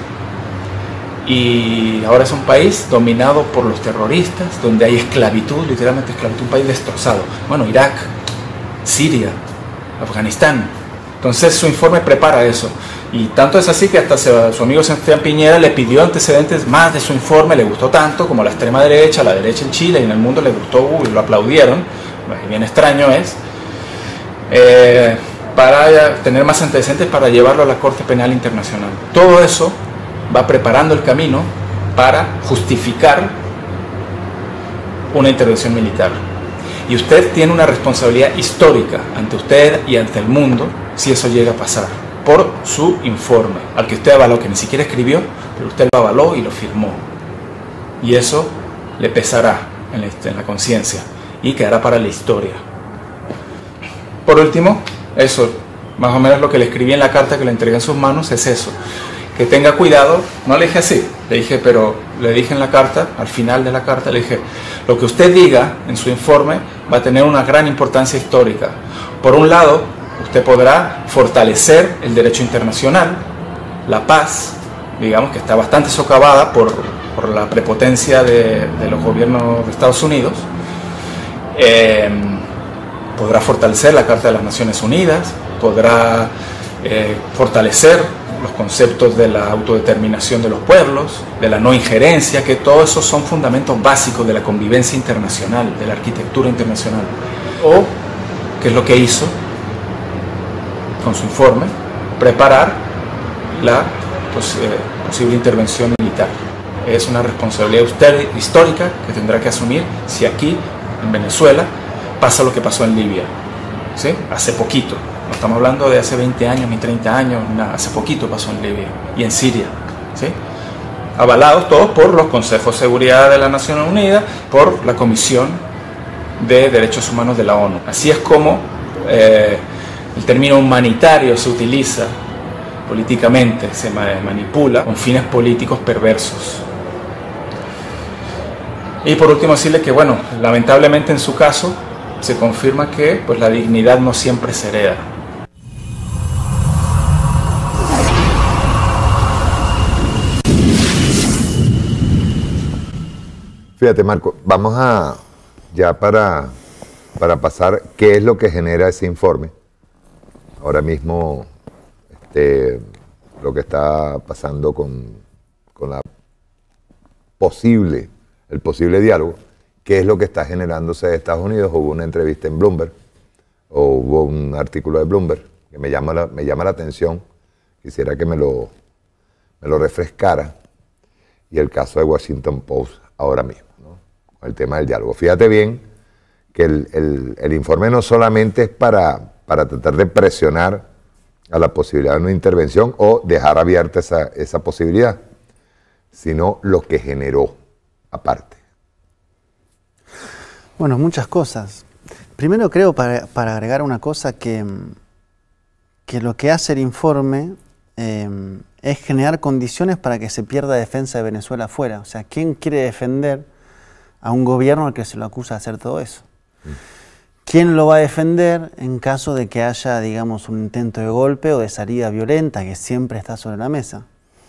y ahora es un país dominado por los terroristas, donde hay esclavitud, literalmente esclavitud, un país destrozado. Bueno, Irak, Siria, Afganistán. Entonces su informe prepara eso. Y tanto es así que hasta su amigo Sebastián Piñera le pidió antecedentes más de su informe, le gustó tanto, como la extrema derecha, la derecha en Chile y en el mundo le gustó y lo aplaudieron, bien extraño es, para tener más antecedentes para llevarlo a la Corte Penal Internacional. Todo eso va preparando el camino para justificar una intervención militar. Y usted tiene una responsabilidad histórica ante usted y ante el mundo si eso llega a pasar, por su informe, al que usted avaló, que ni siquiera escribió, pero usted lo avaló y lo firmó. Y eso le pesará en la conciencia y quedará para la historia. Por último, eso, más o menos lo que le escribí en la carta que le entregué en sus manos, es eso. que tenga cuidado. No le dije así, le dije, pero le dije en la carta, al final de la carta, le dije, lo que usted diga en su informe va a tener una gran importancia histórica. Por un lado, usted podrá fortalecer el derecho internacional, la paz, digamos que está bastante socavada por la prepotencia de los gobiernos de Estados Unidos. Podrá fortalecer la Carta de las Naciones Unidas, podrá fortalecer los conceptos de la autodeterminación de los pueblos, de la no injerencia, que todos esos son fundamentos básicos de la convivencia internacional, de la arquitectura internacional. O, ¿qué es lo que hizo con su informe? Preparar la posible intervención militar. Es una responsabilidad histórica que tendrá que asumir si aquí, en Venezuela, pasa lo que pasó en Libia, ¿sí? Hace poquito. No estamos hablando de hace 20 años ni 30 años, nada, hace poquito pasó en Libia y en Siria, ¿sí? Avalados todos por los Consejos de Seguridad de las Naciones Unidas, por la Comisión de Derechos Humanos de la ONU. Así es como el término humanitario se utiliza políticamente, se manipula con fines políticos perversos. Y por último decirle que, bueno, lamentablemente en su caso se confirma que pues, la dignidad no siempre se hereda.
Fíjate, Marco, vamos a, ya para pasar, ¿qué es lo que genera ese informe? Ahora mismo, lo que está pasando con la el posible diálogo, ¿qué es lo que está generándose de Estados Unidos? Hubo una entrevista en Bloomberg, o hubo un artículo de Bloomberg que me llama la atención, quisiera que me lo refrescara, y el caso de Washington Post ahora mismo, ¿no? El tema del diálogo. Fíjate bien que el informe no solamente es para tratar de presionar a la posibilidad de una intervención o dejar abierta esa posibilidad, sino lo que generó aparte.
Bueno, muchas cosas. Primero creo, para agregar una cosa, que lo que hace el informe es generar condiciones para que se pierda defensa de Venezuela afuera. O sea, ¿quién quiere defender a un gobierno al que se lo acusa de hacer todo eso? ¿Quién lo va a defender en caso de que haya, digamos, un intento de golpe o de salida violenta, que siempre está sobre la mesa?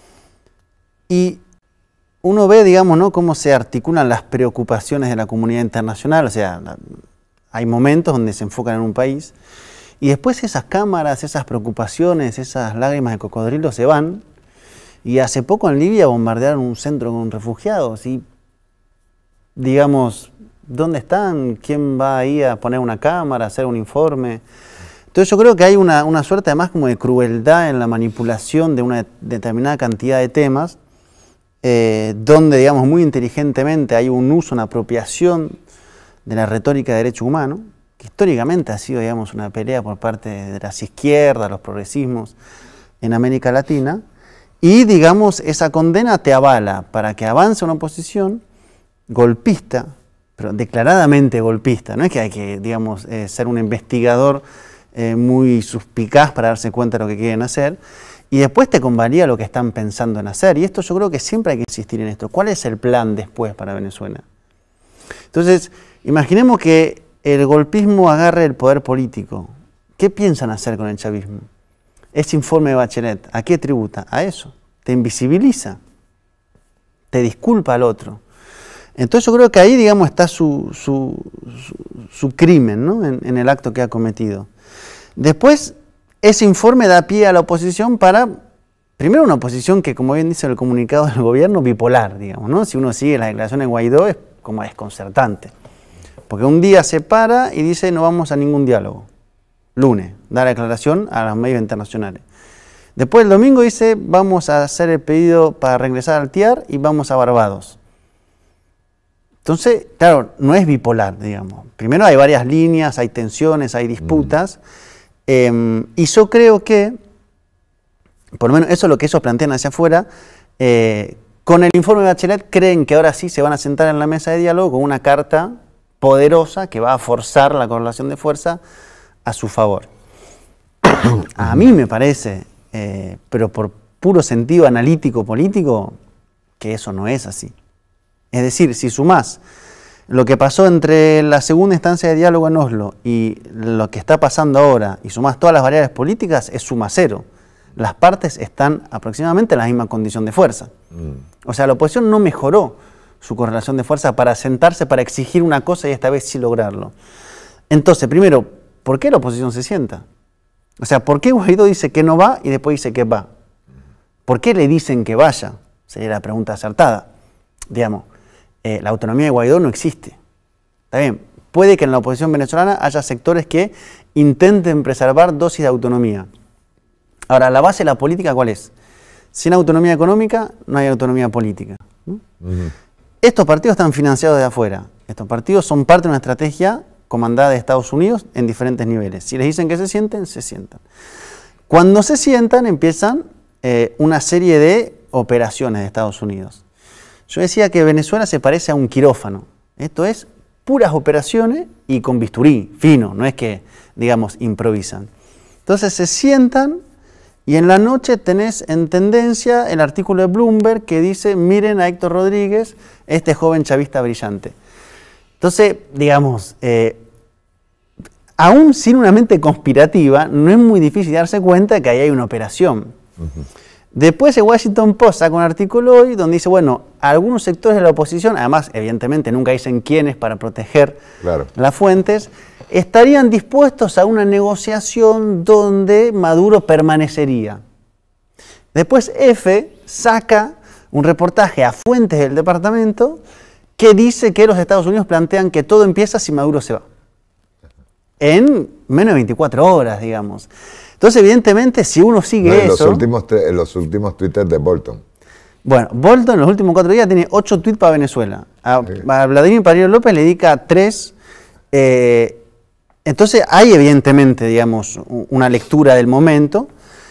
Y uno ve, digamos, ¿no?, cómo se articulan las preocupaciones de la comunidad internacional. O sea, hay momentos donde se enfocan en un país y después esas cámaras, esas preocupaciones, esas lágrimas de cocodrilo se van. Y hace poco en Libia bombardearon un centro con refugiados y, digamos, ¿dónde están? ¿Quién va ahí a poner una cámara, a hacer un informe? Entonces yo creo que hay una suerte además como de crueldad en la manipulación de una determinada cantidad de temas, donde, digamos, muy inteligentemente hay un uso, una apropiación de la retórica de derechos humanos, que históricamente ha sido, digamos, una pelea por parte de las izquierdas, los progresismos en América Latina, y, digamos, esa condena te avala para que avance una oposición golpista, pero declaradamente golpista. No es que hay que, digamos, ser un investigador muy suspicaz para darse cuenta de lo que quieren hacer, y después te convalida lo que están pensando en hacer. Y esto yo creo que siempre hay que insistir en esto. ¿Cuál es el plan después para Venezuela? Entonces, imaginemos que el golpismo agarre el poder político. ¿Qué piensan hacer con el chavismo? Ese informe de Bachelet, ¿a qué tributa? A eso. Te invisibiliza. Te disculpa al otro. Entonces yo creo que ahí, digamos, está su crimen, ¿no?, en el acto que ha cometido. Después, ese informe da pie a la oposición para, primero, una oposición que, como bien dice el comunicado del gobierno, bipolar, digamos, ¿no? Si uno sigue las declaraciones de Guaidó es como desconcertante. Porque un día se para y dice no vamos a ningún diálogo. Lunes, da la declaración a los medios internacionales. Después el domingo dice vamos a hacer el pedido para regresar al TIAR y vamos a Barbados. Entonces, claro, no es bipolar, digamos. Primero hay varias líneas, hay tensiones, hay disputas. Y yo creo que, por lo menos eso es lo que ellos plantean hacia afuera, con el informe de Bachelet creen que ahora sí se van a sentar en la mesa de diálogo con una carta poderosa que va a forzar la correlación de fuerza a su favor. A mí me parece, pero por puro sentido analítico político que eso no es así. Es decir, si sumás lo que pasó entre la segunda instancia de diálogo en Oslo y lo que está pasando ahora y sumás todas las variables políticas, es suma cero. Las partes están aproximadamente en la misma condición de fuerza. O sea, la oposición no mejoró su correlación de fuerza para sentarse, para exigir una cosa y esta vez sí lograrlo. Entonces, primero, ¿por qué la oposición se sienta? O sea, ¿por qué Guaidó dice que no va y después dice que va? ¿Por qué le dicen que vaya? Sería la pregunta acertada. Digamos, la autonomía de Guaidó no existe. Está bien, puede que en la oposición venezolana haya sectores que intenten preservar dosis de autonomía. Ahora, la base de la política, ¿cuál es? Sin autonomía económica, no hay autonomía política. Estos partidos están financiados de afuera. Estos partidos son parte de una estrategia comandada de Estados Unidos en diferentes niveles. Si les dicen que se sienten, se sientan. Cuando se sientan, empiezan una serie de operaciones de Estados Unidos. Yo decía que Venezuela se parece a un quirófano. Esto es puras operaciones y con bisturí, fino, no es que, digamos, improvisan. Entonces se sientan y en la noche tenés en tendencia el artículo de Bloomberg que dice, miren a Héctor Rodríguez, este joven chavista brillante. Entonces, digamos, aún sin una mente conspirativa, no es muy difícil darse cuenta de que ahí hay una operación. Después el Washington Post saca un artículo hoy donde dice, bueno, algunos sectores de la oposición, además evidentemente nunca dicen quiénes para proteger las fuentes, estarían dispuestos a una negociación donde Maduro permanecería. Después F saca un reportaje a fuentes del departamento que dice que los Estados Unidos plantean que todo empieza si Maduro se va. En menos de 24 horas, digamos. Entonces, evidentemente, si uno sigue eso...
Los últimos twitters de Bolton.
Bueno, Bolton en los últimos 4 días tiene 8 tweets para Venezuela. A Vladimir Padrino López le dedica 3. Entonces, hay evidentemente, digamos, una lectura del momento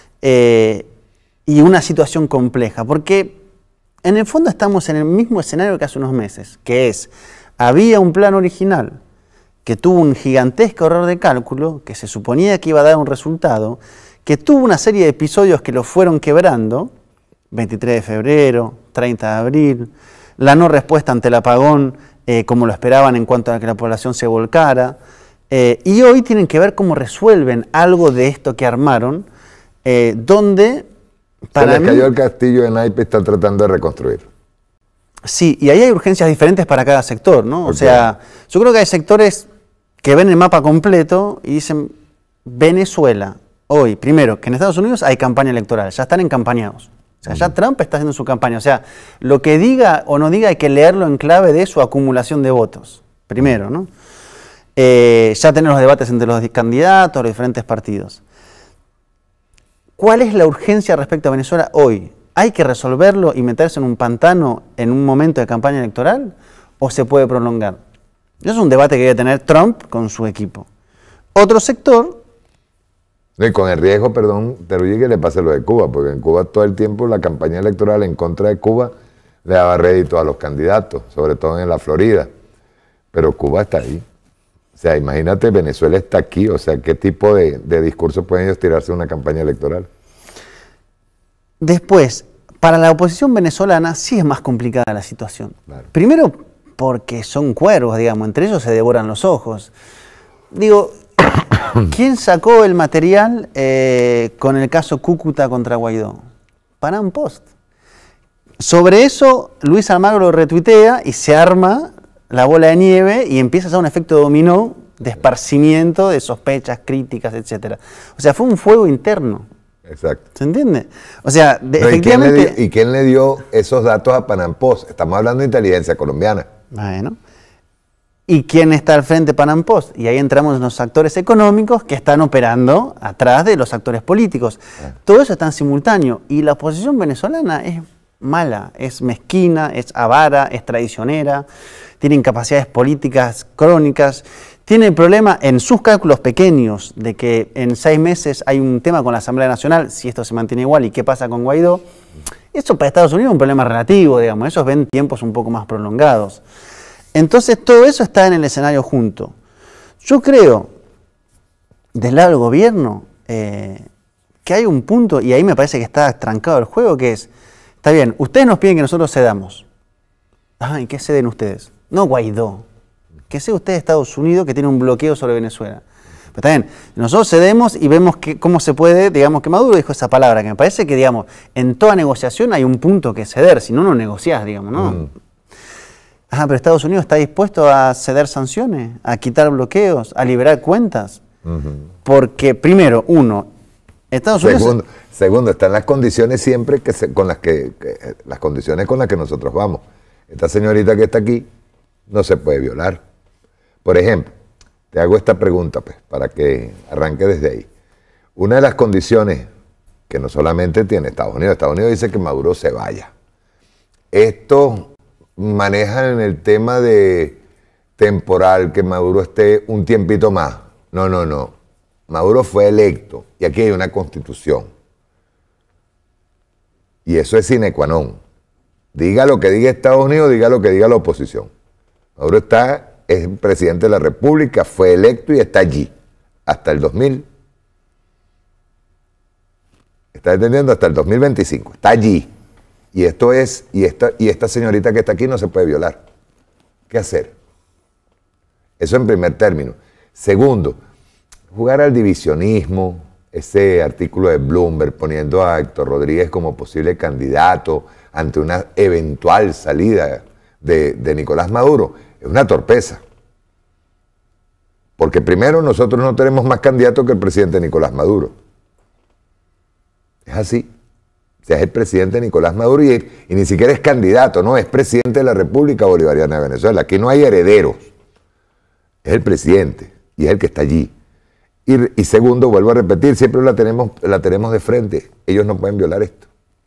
y una situación compleja. Porque, en el fondo, estamos en el mismo escenario que hace unos meses, que es, había un plan original que tuvo un gigantesco error de cálculo, que se suponía que iba a dar un resultado, que tuvo una serie de episodios que lo fueron quebrando, 23 de febrero, 30 de abril, la no respuesta ante el apagón como lo esperaban en cuanto a que la población se volcara, y hoy tienen que ver cómo resuelven algo de esto que armaron, donde...
Para se les cayó el castillo de naipes y están tratando de reconstruir.
Sí, y ahí hay urgencias diferentes para cada sector, ¿no? Okay. O sea, yo creo que hay sectores que ven el mapa completo y dicen, Venezuela, hoy, primero, que en Estados Unidos hay campaña electoral, ya están encampañados. O sea, ya Trump está haciendo su campaña. O sea, lo que diga o no diga hay que leerlo en clave de su acumulación de votos, primero, ¿no? Ya tenemos los debates entre los candidatos, los diferentes partidos. ¿Cuál es la urgencia respecto a Venezuela hoy? ¿Hay que resolverlo y meterse en un pantano en un momento de campaña electoral o se puede prolongar? Eso es un debate que debe tener Trump con su equipo. Otro sector...
Y con el riesgo, perdón, Teruggi, que le pase lo de Cuba, porque en Cuba todo el tiempo la campaña electoral en contra de Cuba le daba rédito a los candidatos, sobre todo en la Florida. Pero Cuba está ahí. O sea, imagínate, Venezuela está aquí. O sea, ¿qué tipo de discurso pueden ellos tirarse en una campaña electoral?
Después, para la oposición venezolana sí es más complicada la situación. Claro. Primero porque son cuervos, digamos, entre ellos se devoran los ojos. Digo, ¿quién sacó el material con el caso Cúcuta contra Guaidó? Panam Post. Sobre eso, Luis Almagro lo retuitea y se arma la bola de nieve y empieza a hacer un efecto dominó de esparcimiento de sospechas, críticas, etc. O sea, fue un fuego interno.
Exacto.
¿Se entiende? O sea, efectivamente...
¿Y quién le dio esos datos a Panam Post? Estamos hablando de inteligencia colombiana.
Bueno. ¿Y quién está al frente de Panam Post? Y ahí entramos en los actores económicos que están operando atrás de los actores políticos. Todo eso está en simultáneo. Y la oposición venezolana es mala, es mezquina, es avara, es traicionera, tiene incapacidades políticas crónicas. Tiene el problema en sus cálculos pequeños de que en 6 meses hay un tema con la Asamblea Nacional, si esto se mantiene igual y qué pasa con Guaidó. Eso para Estados Unidos es un problema relativo, digamos, ellos ven tiempos un poco más prolongados. Entonces todo eso está en el escenario junto. Yo creo, del lado del gobierno, que que hay un punto, y ahí me parece que está trancado el juego, que es, está bien, ustedes nos piden que nosotros cedamos. ¿Y qué ceden ustedes? No Guaidó. Que cede usted Estados Unidos, que tiene un bloqueo sobre Venezuela. Pero está bien, nosotros cedemos y vemos cómo se puede, digamos, que Maduro dijo esa palabra, que me parece que, digamos, en toda negociación hay un punto que ceder, si no, no negociás, digamos, ¿no? Pero Estados Unidos está dispuesto a ceder sanciones, a quitar bloqueos, a liberar cuentas. Porque, primero, Estados Unidos...
Segundo, están las condiciones siempre las condiciones con las que nosotros vamos. Esta señorita que está aquí no se puede violar. Por ejemplo, te hago esta pregunta, pues, para que arranque desde ahí. Una de las condiciones que no solamente tiene Estados Unidos dice que Maduro se vaya. Esto manejan en el tema de temporal, que Maduro esté un tiempito más. No. Maduro fue electo y aquí hay una constitución. Y eso es sine qua non. Diga lo que diga Estados Unidos, diga lo que diga la oposición. Maduro es el presidente de la República, fue electo y está allí hasta el 2000. ¿Está entendiendo? Hasta el 2025. Está allí. Y esta señorita que está aquí no se puede violar. ¿Qué hacer? Eso en primer término. Segundo, jugar al divisionismo, ese artículo de Bloomberg poniendo a Héctor Rodríguez como posible candidato ante una eventual salida de Nicolás Maduro, es una torpeza. Porque primero, nosotros no tenemos más candidatos que el presidente Nicolás Maduro. Es así. O sea, es el presidente Nicolás Maduro y ni siquiera es candidato, no, es presidente de la República Bolivariana de Venezuela. Aquí no hay herederos. Es el presidente y es el que está allí. Y segundo, vuelvo a repetir, siempre la tenemos de frente. Ellos no pueden violar esto.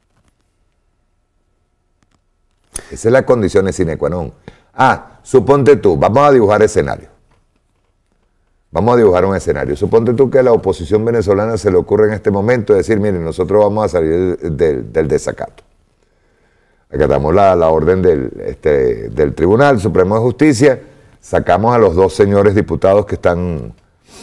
Esa es la condición sine qua non. Suponte tú, vamos a dibujar escenario. Vamos a dibujar un escenario. Suponte tú que a la oposición venezolana se le ocurre en este momento decir, miren, nosotros vamos a salir del desacato. Acatamos la orden del Tribunal Supremo de Justicia, sacamos a los dos señores diputados que son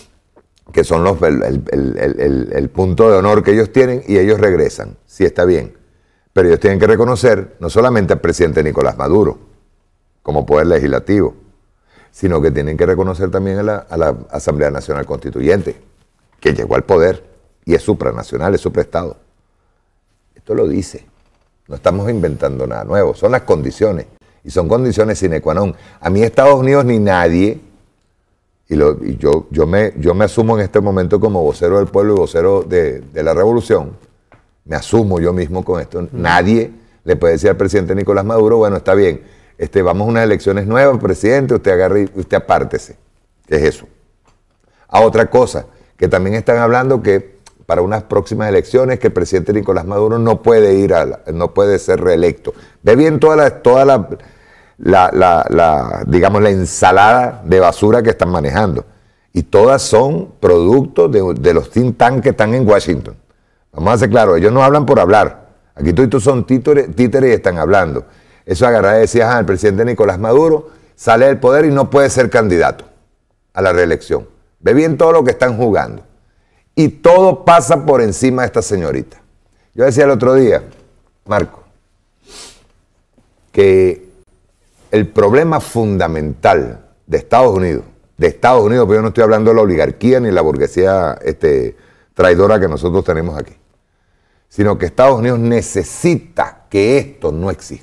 el punto de honor que ellos tienen y ellos regresan. Sí, está bien. Pero ellos tienen que reconocer no solamente al presidente Nicolás Maduro como poder legislativo, sino que tienen que reconocer también a la Asamblea Nacional Constituyente, que llegó al poder y es supranacional, es supraestado. Esto lo dice. No estamos inventando nada nuevo. Son las condiciones. Y son condiciones sine qua non. A mí Estados Unidos ni nadie, yo me asumo en este momento como vocero del pueblo y vocero de la revolución, me asumo yo mismo con esto. Nadie le puede decir al presidente Nicolás Maduro, bueno, está bien, vamos a unas elecciones nuevas, presidente, usted agarre y usted apártese. ¿Qué es eso? Otra cosa, que también están hablando que para unas próximas elecciones que el presidente Nicolás Maduro no puede no puede ser reelecto. Ve bien digamos, la ensalada de basura que están manejando. Y todas son productos de los think tanks que están en Washington. Vamos a ser claros, ellos no hablan por hablar. Aquí todos son títeres y están hablando. Eso agarrar y decía, el presidente Nicolás Maduro sale del poder y no puede ser candidato a la reelección. Ve bien todo lo que están jugando. Y todo pasa por encima de esta señorita. Yo decía el otro día, Marco, que el problema fundamental de Estados Unidos, pero yo no estoy hablando de la oligarquía ni la burguesía traidora que nosotros tenemos aquí, sino que Estados Unidos necesita que esto no exista.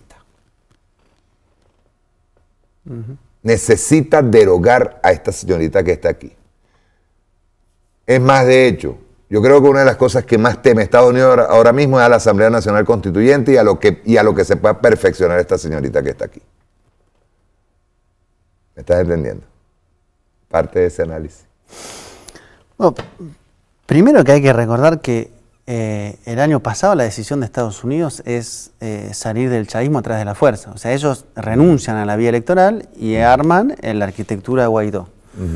Necesita derogar a esta señorita que está aquí. Es más, de hecho, yo creo que una de las cosas que más teme Estados Unidos ahora mismo es a la Asamblea Nacional Constituyente y a lo que se pueda perfeccionar esta señorita que está aquí. ¿Me estás entendiendo? Parte de ese análisis.
Bueno, primero que hay que recordar que el año pasado la decisión de Estados Unidos es salir del chavismo a través de la fuerza. O sea, ellos renuncian a la vía electoral y arman la arquitectura de Guaidó.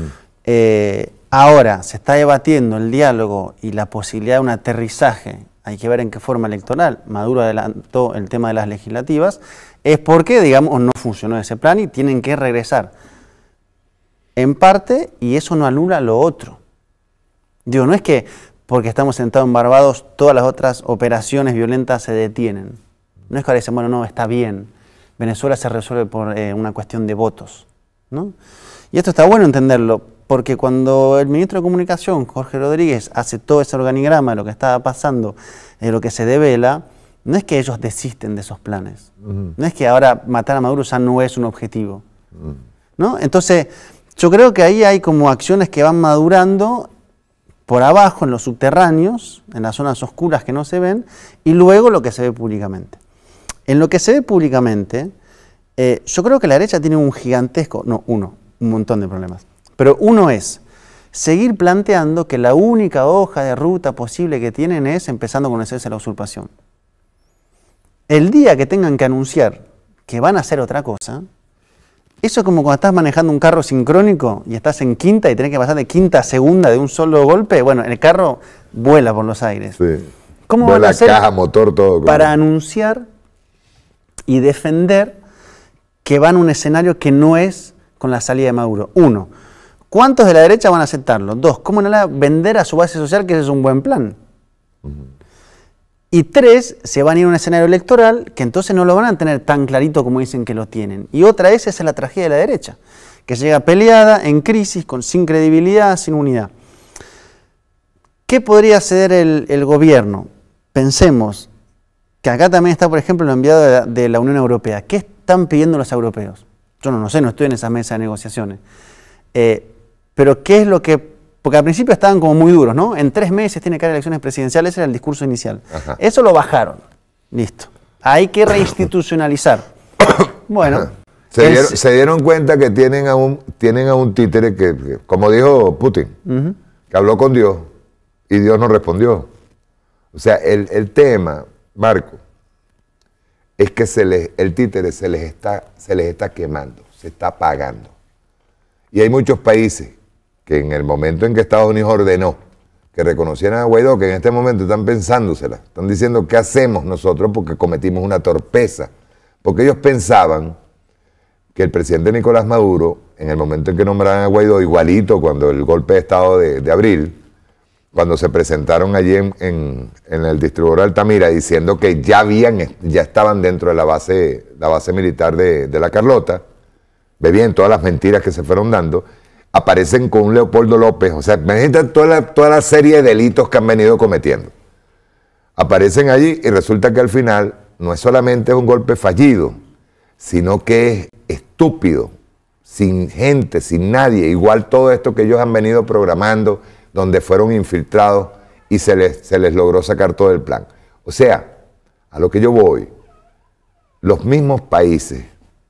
Ahora se está debatiendo el diálogo y la posibilidad de un aterrizaje, hay que ver en qué forma electoral. Maduro adelantó el tema de las legislativas, es porque, digamos, no funcionó ese plan y tienen que regresar. En parte, y eso no anula lo otro. Digo, no es que porque estamos sentados en Barbados, todas las otras operaciones violentas se detienen. No es que ahora dicen, bueno, no, está bien, Venezuela se resuelve por una cuestión de votos, ¿no? Y esto está bueno entenderlo, porque cuando el ministro de Comunicación, Jorge Rodríguez, hace todo ese organigrama de lo que estaba pasando, de lo que se devela, no es que ellos desisten de esos planes, no es que ahora matar a Maduro ya no es un objetivo, ¿no? Entonces, yo creo que ahí hay como acciones que van madurando por abajo, en los subterráneos, en las zonas oscuras que no se ven, y luego lo que se ve públicamente. En lo que se ve públicamente, yo creo que la derecha tiene un gigantesco, no, un montón de problemas, pero uno es seguir planteando que la única hoja de ruta posible que tienen es empezando con el cese de la usurpación. El día que tengan que anunciar que van a hacer otra cosa, eso es como cuando estás manejando un carro sincrónico y estás en quinta y tenés que pasar de quinta a segunda de un solo golpe. Bueno, el carro vuela por los aires.
Sí.
¿Cómo van a hacer
caja, motor, todo?
Para anunciar y defender que van a un escenario que no es con la salida de Maduro? Uno, ¿cuántos de la derecha van a aceptarlo? Dos, ¿cómo van a vender a su base social que ese es un buen plan? Y tres, se van a ir a un escenario electoral que entonces no lo van a tener tan clarito como dicen que lo tienen. Y otra esa es la tragedia de la derecha, que llega peleada, en crisis, sin credibilidad, sin unidad. ¿Qué podría hacer el gobierno? Pensemos que acá también está, por ejemplo, el enviado de la Unión Europea. ¿Qué están pidiendo los europeos? Yo no sé, no estoy en esa mesa de negociaciones. Pero ¿qué es lo que...? Porque al principio estaban como muy duros, ¿no? En 3 meses tiene que haber elecciones presidenciales, ese era el discurso inicial. Ajá. Eso lo bajaron. Listo. Hay que reinstitucionalizar. Bueno.
Se dieron cuenta que tienen a un títere que, como dijo Putin, que habló con Dios y Dios no respondió. O sea, el tema, Marco, es que el títere se les está quemando, se está apagando. Y hay muchos países que en el momento en que Estados Unidos ordenó que reconocieran a Guaidó, que en este momento están pensándosela, están diciendo qué hacemos nosotros porque cometimos una torpeza, porque ellos pensaban que el presidente Nicolás Maduro, en el momento en que nombraran a Guaidó, igualito cuando el golpe de Estado de abril, cuando se presentaron allí en el distribuidor Altamira diciendo que ya estaban dentro de la base militar de La Carlota, bebían todas las mentiras que se fueron dando, aparecen con un Leopoldo López, o sea, imagínate toda la serie de delitos que han venido cometiendo. Aparecen allí y resulta que al final no es solamente un golpe fallido, sino que es estúpido, sin gente, sin nadie, igual todo esto que ellos han venido programando, donde fueron infiltrados y se les logró sacar todo el plan. O sea, a lo que yo voy, los mismos países,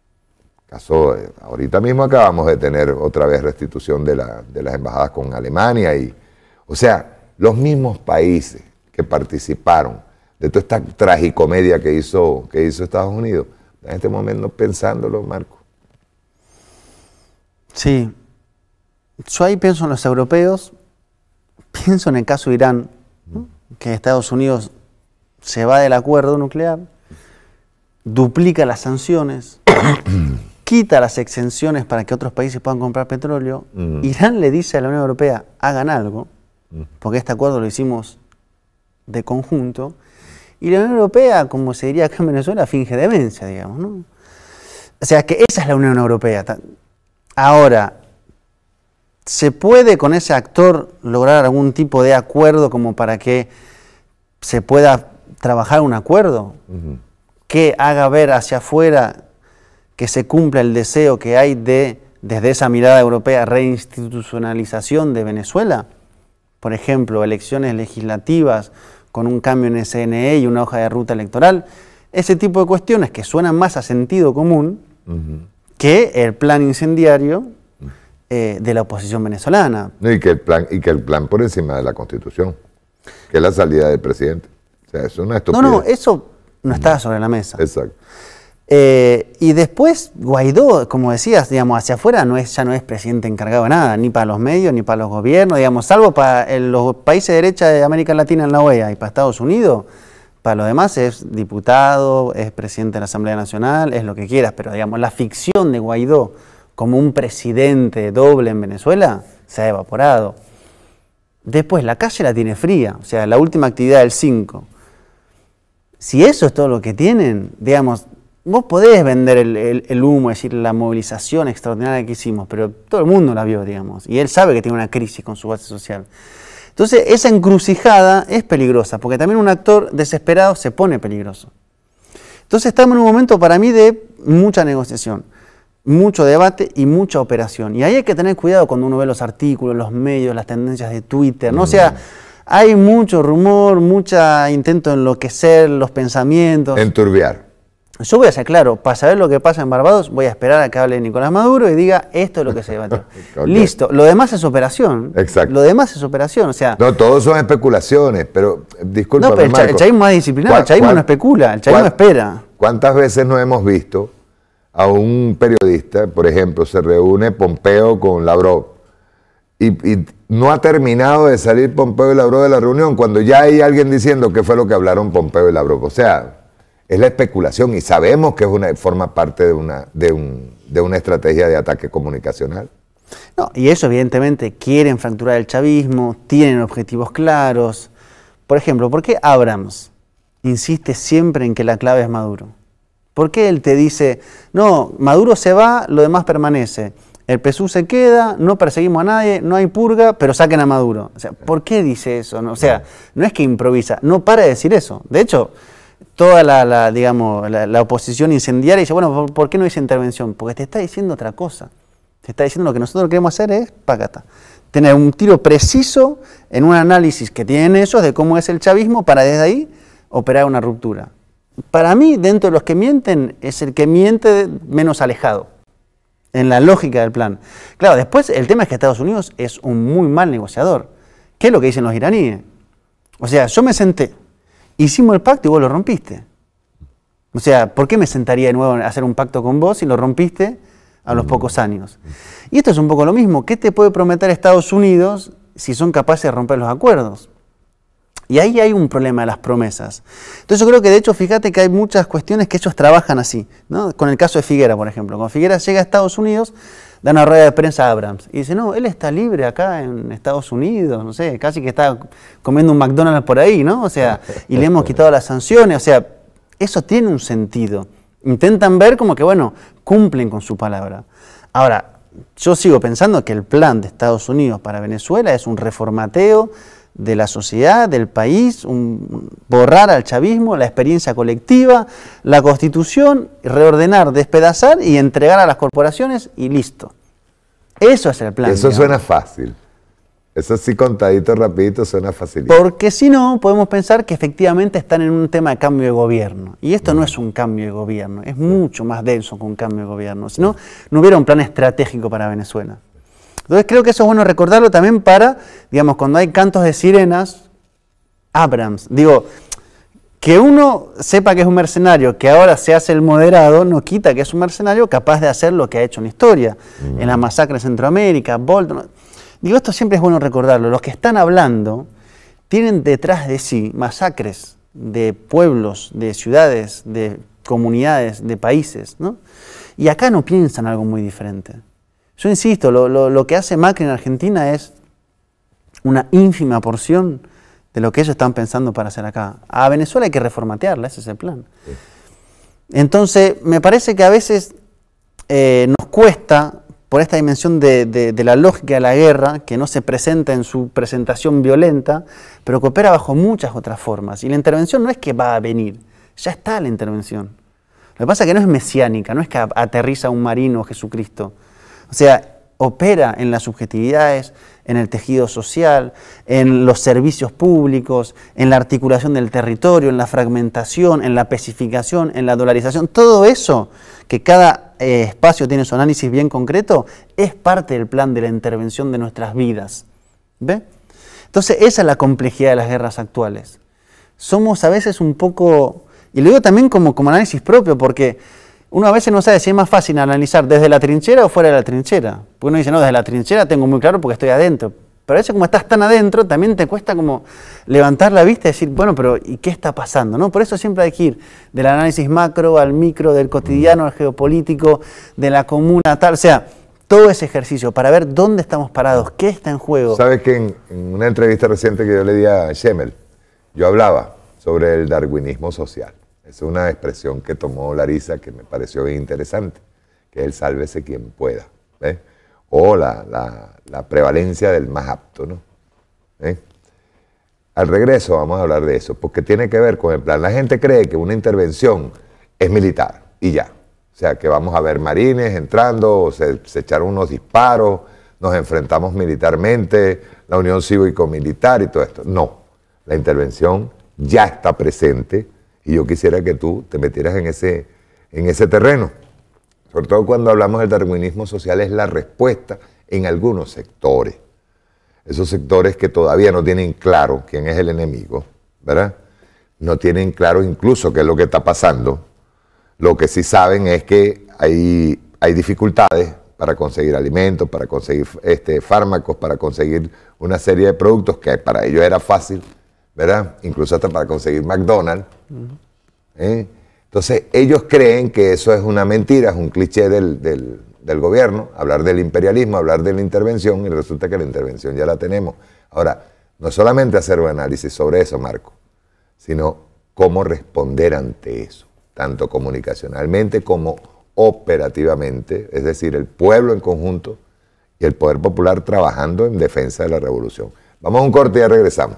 ahorita mismo acabamos de tener otra vez restitución de las embajadas con Alemania, o sea, los mismos países que participaron de toda esta tragicomedia que hizo Estados Unidos, en este momento pensándolo, Marco.
Sí, yo ahí pienso en los europeos, pienso en el caso de Irán, ¿no? Que Estados Unidos se va del acuerdo nuclear, duplica las sanciones, quita las exenciones para que otros países puedan comprar petróleo. Irán le dice a la Unión Europea, hagan algo, porque este acuerdo lo hicimos de conjunto, y la Unión Europea, como se diría acá en Venezuela, finge demencia, digamos, ¿no? O sea, que esa es la Unión Europea. Ahora, ¿se puede con ese actor lograr algún tipo de acuerdo como para que se pueda trabajar un acuerdo que haga ver hacia afuera que se cumpla el deseo que hay desde esa mirada europea, reinstitucionalización de Venezuela? Por ejemplo, elecciones legislativas con un cambio en el CNE y una hoja de ruta electoral. Ese tipo de cuestiones que suenan más a sentido común que el plan incendiario de la oposición venezolana.
Y que el plan por encima de la Constitución, que es la salida del presidente. O sea, eso es una estupidez.
No, eso no estaba sobre la mesa.
Exacto.
Y después Guaidó, como decías, digamos, hacia afuera ya no es presidente encargado de nada, ni para los medios, ni para los gobiernos, digamos, salvo para los países de derecha de América Latina en la OEA y para Estados Unidos. Para los demás es diputado, es presidente de la Asamblea Nacional, es lo que quieras, pero digamos, la ficción de Guaidó como un presidente doble en Venezuela se ha evaporado. Después, la calle la tiene fría, o sea, la última actividad del 5. Si eso es todo lo que tienen, digamos, vos podés vender el humo, es decir, la movilización extraordinaria que hicimos, pero todo el mundo la vio, digamos, y él sabe que tiene una crisis con su base social. Entonces, esa encrucijada es peligrosa, porque también un actor desesperado se pone peligroso. Entonces, estamos en un momento para mí de mucha negociación, mucho debate y mucha operación. Y ahí hay que tener cuidado cuando uno ve los artículos, los medios, las tendencias de Twitter, ¿no? O sea, hay mucho rumor, mucho intento de enloquecer los pensamientos.
Enturbiar.
Yo voy a ser claro, para saber lo que pasa en Barbados, voy a esperar a que hable Nicolás Maduro y diga esto es lo que se debatió. Okay. Listo, lo demás es operación.
Exacto.
Lo demás es operación, o sea...
No, todos son especulaciones, pero disculpa.
No, pero el chavismo es disciplinado, el chavismo no especula, el chavismo espera.
¿Cuántas veces no hemos visto a un periodista, por ejemplo, se reúne Pompeo con Lavrov y no ha terminado de salir Pompeo y Lavrov de la reunión cuando ya hay alguien diciendo qué fue lo que hablaron Pompeo y Lavrov? O sea... Es la especulación y sabemos que forma parte de una estrategia de ataque comunicacional.
No, y eso evidentemente quieren fracturar el chavismo, tienen objetivos claros. Por ejemplo, ¿por qué Abrams insiste siempre en que la clave es Maduro? ¿Por qué él te dice, no, Maduro se va, lo demás permanece? El PSUV se queda, no perseguimos a nadie, no hay purga, pero saquen a Maduro. O sea, ¿por qué dice eso? No, o sea, no es que improvisa, no para de decir eso. De hecho... Toda la oposición incendiaria dice, bueno, ¿por qué no dice intervención? Porque te está diciendo otra cosa. Te está diciendo lo que nosotros queremos hacer es, págata, tener un tiro preciso en un análisis que tienen ellos de cómo es el chavismo para desde ahí operar una ruptura. Para mí, dentro de los que mienten, es el que miente menos alejado, en la lógica del plan. Claro, después el tema es que Estados Unidos es un muy mal negociador. ¿Qué es lo que dicen los iraníes? O sea, yo me senté, hicimos el pacto y vos lo rompiste. O sea, ¿por qué me sentaría de nuevo a hacer un pacto con vos si lo rompiste a los pocos años? Y esto es un poco lo mismo. ¿Qué te puede prometer Estados Unidos si son capaces de romper los acuerdos? Y ahí hay un problema de las promesas. Entonces yo creo que de hecho, fíjate que hay muchas cuestiones que ellos trabajan así, ¿no? Con el caso de Figuera, por ejemplo. Cuando Figuera llega a Estados Unidos, da una rueda de prensa a Abrams y dice, no, él está libre acá en Estados Unidos, no sé, casi que está comiendo un McDonald's por ahí, ¿no? O sea, y le hemos quitado las sanciones, o sea, eso tiene un sentido. Intentan ver como que, bueno, cumplen con su palabra. Ahora, yo sigo pensando que el plan de Estados Unidos para Venezuela es un reformateo de la sociedad, del país, borrar al chavismo, la experiencia colectiva, la constitución, reordenar, despedazar y entregar a las corporaciones y listo. Eso es el plan.
Eso suena fácil. Eso sí, contadito, rapidito, suena fácil.
Porque si no, podemos pensar que efectivamente están en un tema de cambio de gobierno. Y esto no es un cambio de gobierno, es mucho más denso que un cambio de gobierno. Si no, no hubiera un plan estratégico para Venezuela. Entonces creo que eso es bueno recordarlo también para, digamos, cuando hay cantos de sirenas, Abrams, digo, que uno sepa que es un mercenario, que ahora se hace el moderado, no quita que es un mercenario capaz de hacer lo que ha hecho en la historia, en la masacre en Centroamérica, Bolton. Digo, esto siempre es bueno recordarlo, los que están hablando tienen detrás de sí masacres de pueblos, de ciudades, de comunidades, de países, ¿no? Y acá no piensan algo muy diferente. Yo insisto, lo que hace Macri en Argentina es una ínfima porción de lo que ellos están pensando para hacer acá. A Venezuela hay que reformatearla, ese es el plan. Sí. Entonces, me parece que a veces nos cuesta, por esta dimensión de la lógica de la guerra, que no se presenta en su presentación violenta, pero que opera bajo muchas otras formas. Y la intervención no es que va a venir, ya está la intervención. Lo que pasa es que no es mesiánica, no es que aterriza un marino Jesucristo. O sea, opera en las subjetividades, en el tejido social, en los servicios públicos, en la articulación del territorio, en la fragmentación, en la pacificación, en la dolarización. Todo eso, que cada espacio tiene su análisis bien concreto, es parte del plan de la intervención de nuestras vidas. ¿Ve? Entonces, esa es la complejidad de las guerras actuales. Somos a veces un poco, y lo digo también como análisis propio, porque uno a veces no sabe si es más fácil analizar desde la trinchera o fuera de la trinchera. Porque uno dice, no, desde la trinchera tengo muy claro porque estoy adentro. Pero a veces como estás tan adentro, también te cuesta como levantar la vista y decir, bueno, pero ¿y qué está pasando? ¿No? Por eso siempre hay que ir del análisis macro al micro, del cotidiano al geopolítico, de la comuna tal. O sea, todo ese ejercicio para ver dónde estamos parados, qué está en juego.
Sabes que en una entrevista reciente que yo le di a Schemmel, yo hablaba sobre el darwinismo social. Es una expresión que tomó Larisa que me pareció bien interesante, que es el sálvese quien pueda, ¿ves? O la prevalencia del más apto, ¿no? Al regreso vamos a hablar de eso, porque tiene que ver con el plan. La gente cree que una intervención es militar y ya. O sea, que vamos a ver marines entrando, se echaron unos disparos, nos enfrentamos militarmente, la unión cívico-militar y todo esto. No, la intervención ya está presente y yo quisiera que tú te metieras en ese terreno. Sobre todo cuando hablamos del darwinismo social, es la respuesta en algunos sectores. Esos sectores que todavía no tienen claro quién es el enemigo, ¿verdad? No tienen claro incluso qué es lo que está pasando. Lo que sí saben es que hay dificultades para conseguir alimentos, para conseguir fármacos, para conseguir una serie de productos que para ellos era fácil, ¿verdad? Incluso hasta para conseguir McDonald's. Entonces, ellos creen que eso es una mentira, es un cliché del gobierno, hablar del imperialismo, hablar de la intervención, y resulta que la intervención ya la tenemos. Ahora, no solamente hacer un análisis sobre eso, Marco, sino cómo responder ante eso, tanto comunicacionalmente como operativamente, es decir, el pueblo en conjunto y el poder popular trabajando en defensa de la revolución. Vamos a un corte y ya regresamos.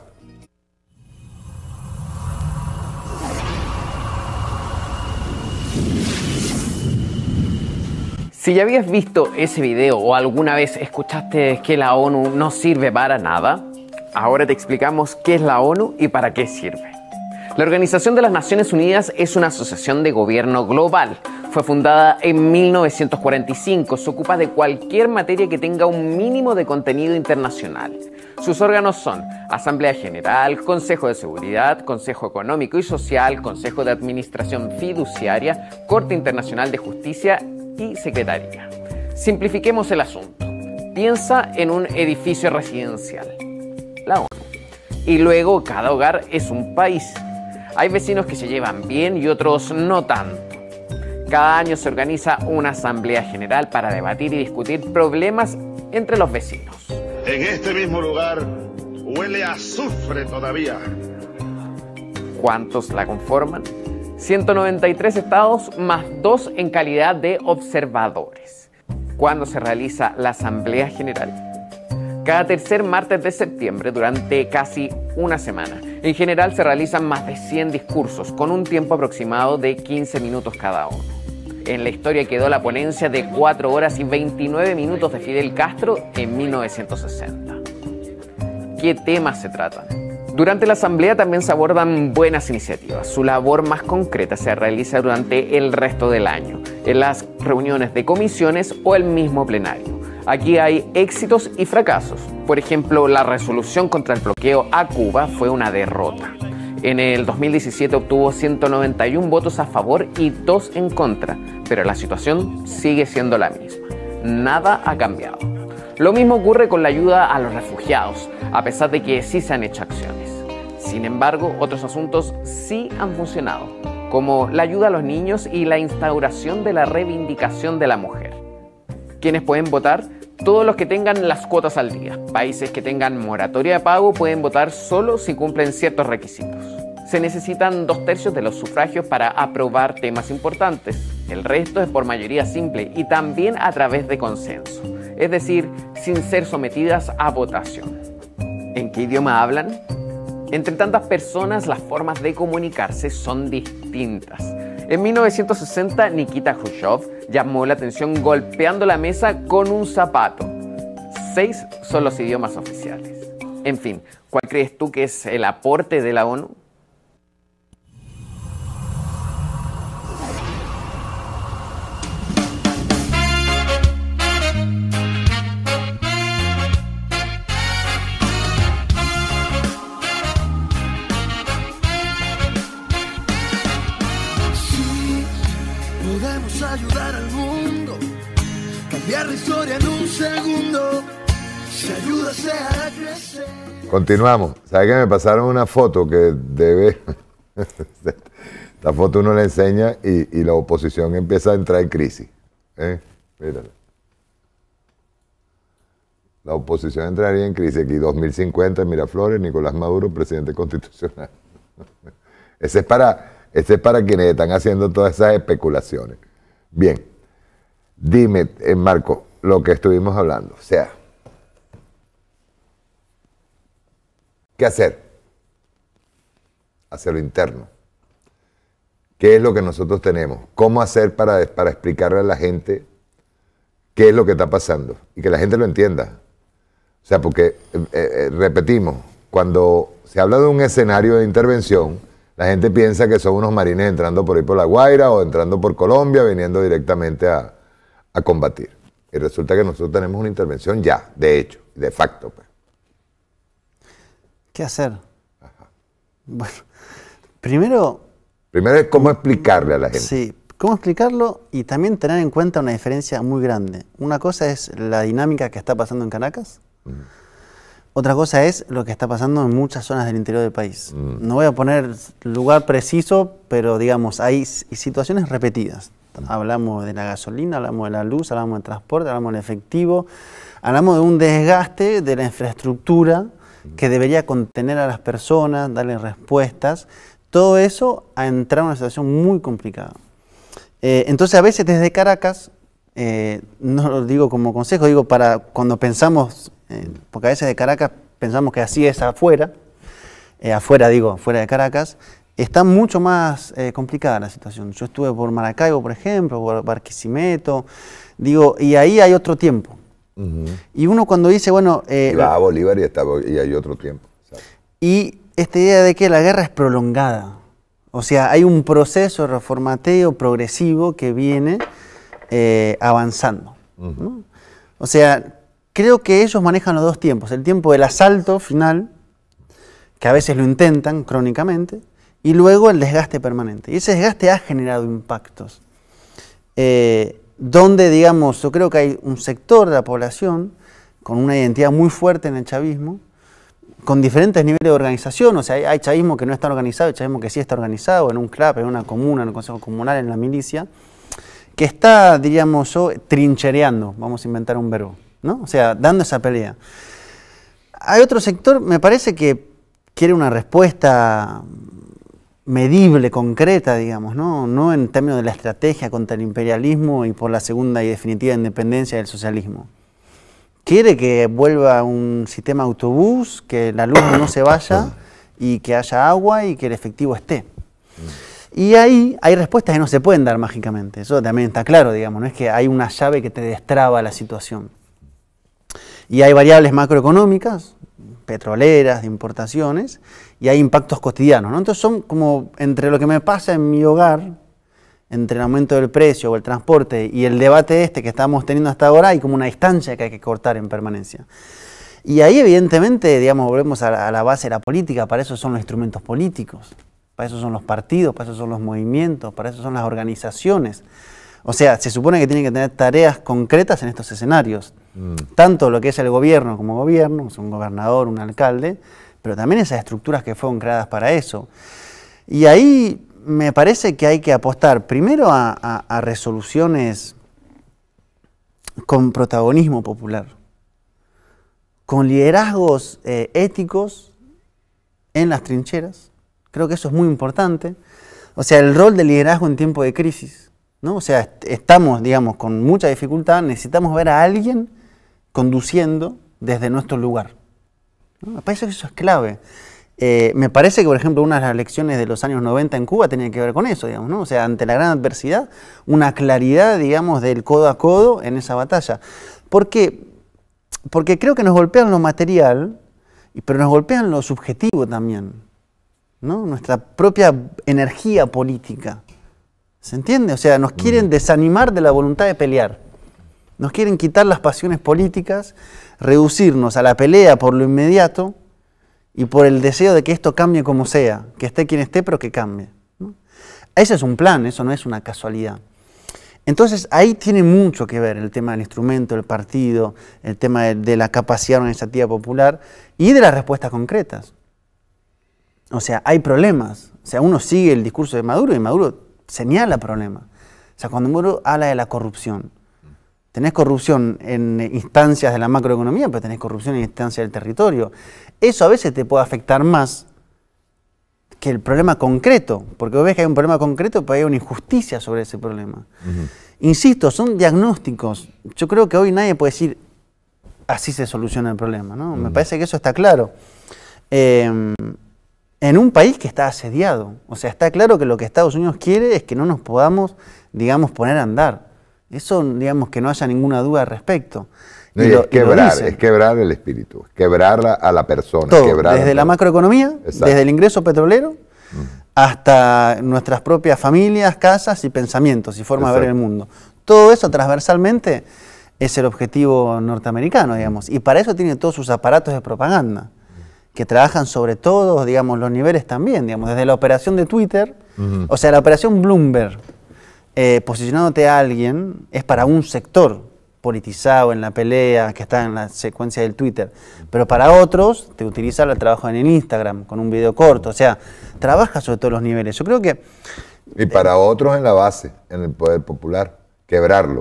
Si ya habías visto ese video o alguna vez escuchaste que la ONU no sirve para nada, ahora te explicamos qué es la ONU y para qué sirve. La Organización de las Naciones Unidas es una asociación de gobierno global. Fue fundada en 1945, se ocupa de cualquier materia que tenga un mínimo de contenido internacional. Sus órganos son Asamblea General, Consejo de Seguridad, Consejo Económico y Social, Consejo de Administración Fiduciaria, Corte Internacional de Justicia y Secretaría. Simplifiquemos el asunto. Piensa en un edificio residencial, la ONU, y luego cada hogar es un país. Hay vecinos que se llevan bien y otros no tanto. Cada año se organiza una asamblea general para debatir y discutir problemas entre los vecinos.
En este mismo lugar huele a azufre todavía.
¿Cuántos la conforman? 193 estados más 2 en calidad de observadores. ¿Cuándo se realiza la Asamblea General? Cada tercer martes de septiembre durante casi una semana. En general se realizan más de 100 discursos con un tiempo aproximado de 15 minutos cada uno. En la historia quedó la ponencia de 4 horas y 29 minutos de Fidel Castro en 1960. ¿Qué temas se tratan? Durante la asamblea también se abordan buenas iniciativas. Su labor más concreta se realiza durante el resto del año, en las reuniones de comisiones o el mismo plenario. Aquí hay éxitos y fracasos. Por ejemplo, la resolución contra el bloqueo a Cuba fue una derrota. En el 2017 obtuvo 191 votos a favor y 2 en contra, pero la situación sigue siendo la misma. Nada ha cambiado. Lo mismo ocurre con la ayuda a los refugiados, a pesar de que sí se han hecho acciones. Sin embargo, otros asuntos sí han funcionado, como la ayuda a los niños y la instauración de la reivindicación de la mujer. ¿Quiénes pueden votar? Todos los que tengan las cuotas al día. Países que tengan moratoria de pago pueden votar solo si cumplen ciertos requisitos. Se necesitan 2/3 de los sufragios para aprobar temas importantes. El resto es por mayoría simple y también a través de consenso, es decir, sin ser sometidas a votación. ¿En qué idioma hablan? Entre tantas personas, las formas de comunicarse son distintas. En 1960, Nikita Khrushchev llamó la atención golpeando la mesa con un zapato. 6 son los idiomas oficiales. En fin, ¿cuál crees tú que es el aporte de la ONU?
Ayudar al mundo, cambiar la historia en un segundo, si ayuda se hará crecer.
Continuamos. ¿Sabes que me pasaron una foto que debe... Esta foto uno la enseña y la oposición empieza a entrar en crisis. Mírala. La oposición entraría en crisis. Aquí 2050 en Miraflores, Nicolás Maduro, presidente constitucional. Ese es para quienes están haciendo todas esas especulaciones. Bien, dime, Marco, lo que estuvimos hablando. O sea, ¿qué hacer? Hacia lo interno. ¿Qué es lo que nosotros tenemos? ¿Cómo hacer para explicarle a la gente qué es lo que está pasando? Y que la gente lo entienda. O sea, porque, repetimos, cuando se habla de un escenario de intervención, la gente piensa que son unos marines entrando por ahí por La Guaira o entrando por Colombia, viniendo directamente a combatir. Y resulta que nosotros tenemos una intervención ya, de hecho, de facto. Pues.
¿Qué hacer? Ajá. Bueno, primero
es cómo explicarle a la gente.
Sí, cómo explicarlo y también tener en cuenta una diferencia muy grande. Una cosa es la dinámica que está pasando en Caracas. Otra cosa es lo que está pasando en muchas zonas del interior del país. No voy a poner lugar preciso, pero digamos, hay situaciones repetidas. Hablamos de la gasolina, hablamos de la luz, hablamos del transporte, hablamos del efectivo, hablamos de un desgaste de la infraestructura que debería contener a las personas, darles respuestas. Todo eso ha entrado en una situación muy complicada. Entonces, a veces desde Caracas, no lo digo como consejo, digo para cuando pensamos, porque a veces de Caracas pensamos que así es afuera, fuera de Caracas, está mucho más complicada la situación. Yo estuve por Maracaibo, por ejemplo, por Barquisimeto, digo, y ahí hay otro tiempo. Y uno cuando dice, bueno...
y va a Bolívar y hay otro tiempo. ¿Sabes?
Y esta idea de que la guerra es prolongada. O sea, hay un proceso de reformateo progresivo que viene avanzando. ¿No? O sea, creo que ellos manejan los dos tiempos. El tiempo del asalto final, que a veces lo intentan crónicamente, y luego el desgaste permanente. Y ese desgaste ha generado impactos. Donde, digamos, yo creo que hay un sector de la población con una identidad muy fuerte en el chavismo, con diferentes niveles de organización. O sea, hay chavismo que no está organizado, hay chavismo que sí está organizado, en un CLAP, en una comuna, en un consejo comunal, en la milicia, que está, diríamos yo, trinchereando, vamos a inventar un verbo, ¿no? O sea, dando esa pelea. Hay otro sector, me parece que quiere una respuesta medible, concreta, digamos, no en términos de la estrategia contra el imperialismo y por la segunda y definitiva independencia del socialismo. Quiere que vuelva un sistema autobús, que la luz no se vaya y que haya agua y que el efectivo esté. Y ahí hay respuestas que no se pueden dar mágicamente, eso también está claro, digamos, no es que hay una llave que te destraba la situación. Y hay variables macroeconómicas, petroleras, de importaciones, y hay impactos cotidianos, ¿no? Entonces son como entre lo que me pasa en mi hogar, entre el aumento del precio o el transporte y el debate que estamos teniendo hasta ahora, hay como una distancia que hay que cortar en permanencia. Y ahí evidentemente, digamos, volvemos a la base de la política, para eso son los instrumentos políticos, para eso son los partidos, para eso son los movimientos, para eso son las organizaciones. O sea, se supone que tienen que tener tareas concretas en estos escenarios. Tanto lo que es el gobierno como gobierno, es un gobernador, un alcalde, pero también esas estructuras que fueron creadas para eso. Y ahí me parece que hay que apostar primero a resoluciones con protagonismo popular, con liderazgos éticos en las trincheras. Creo que eso es muy importante. O sea, el rol del liderazgo en tiempo de crisis, ¿no? O sea, estamos, digamos, con mucha dificultad, necesitamos ver a alguien conduciendo desde nuestro lugar, ¿no? Me parece que eso es clave. Me parece que, por ejemplo, una de las lecciones de los años 90 en Cuba tenía que ver con eso, digamos, ¿no? O sea, ante la gran adversidad, una claridad, digamos, del codo a codo en esa batalla. ¿Por qué? Porque creo que nos golpean lo material, pero nos golpean lo subjetivo también, ¿no? Nuestra propia energía política. ¿Se entiende? O sea, nos quieren desanimar de la voluntad de pelear. Nos quieren quitar las pasiones políticas, reducirnos a la pelea por lo inmediato y por el deseo de que esto cambie como sea, que esté quien esté, pero que cambie, ¿no? Ese es un plan, eso no es una casualidad. Entonces, ahí tiene mucho que ver el tema del instrumento, del partido, el tema de la capacidad organizativa popular y de las respuestas concretas. O sea, hay problemas. O sea, uno sigue el discurso de Maduro y Maduro señala problemas. O sea, cuando Maduro habla de la corrupción, Tenés corrupción en instancias de la macroeconomía, pero tenés corrupción en instancias del territorio. Eso a veces te puede afectar más que el problema concreto, porque vos ves que hay un problema concreto, pero hay una injusticia sobre ese problema. Insisto, son diagnósticos. Yo creo que hoy nadie puede decir, así se soluciona el problema, ¿no? Me parece que eso está claro. En un país que está asediado, o sea, está claro que lo que Estados Unidos quiere es que no nos podamos, digamos, poner a andar. Eso, digamos, que no haya ninguna duda al respecto.
No, es quebrar el espíritu, quebrar a la persona.
Todo, desde la macroeconomía, desde el ingreso petrolero, hasta nuestras propias familias, casas y pensamientos y forma de ver el mundo. Todo eso transversalmente es el objetivo norteamericano, digamos. Y para eso tiene todos sus aparatos de propaganda, que trabajan sobre todos, digamos, los niveles también, digamos, desde la operación de Twitter, o sea, la operación Bloomberg, posicionándote a alguien, es para un sector politizado en la pelea, que está en la secuencia del Twitter, pero para otros te utiliza el trabajo en el Instagram, con un video corto, o sea, trabaja sobre todos los niveles. Yo creo que...
Y para otros en la base, en el poder popular, quebrarlo.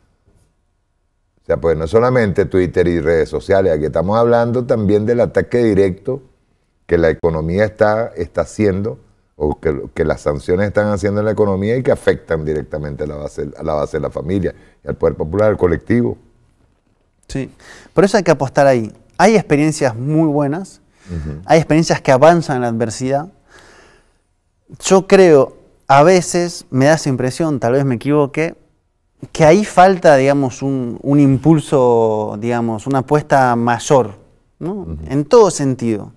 O sea, pues no solamente Twitter y redes sociales, aquí estamos hablando también del ataque directo que la economía está haciendo, o que las sanciones están haciendo en la economía y que afectan directamente a la base de la familia y al poder popular, al colectivo.
Sí, por eso hay que apostar ahí. Hay experiencias muy buenas, hay experiencias que avanzan en la adversidad. Yo creo, a veces me da esa impresión, tal vez me equivoque, que ahí falta, digamos, un impulso, digamos, una apuesta mayor, ¿no? En todo sentido.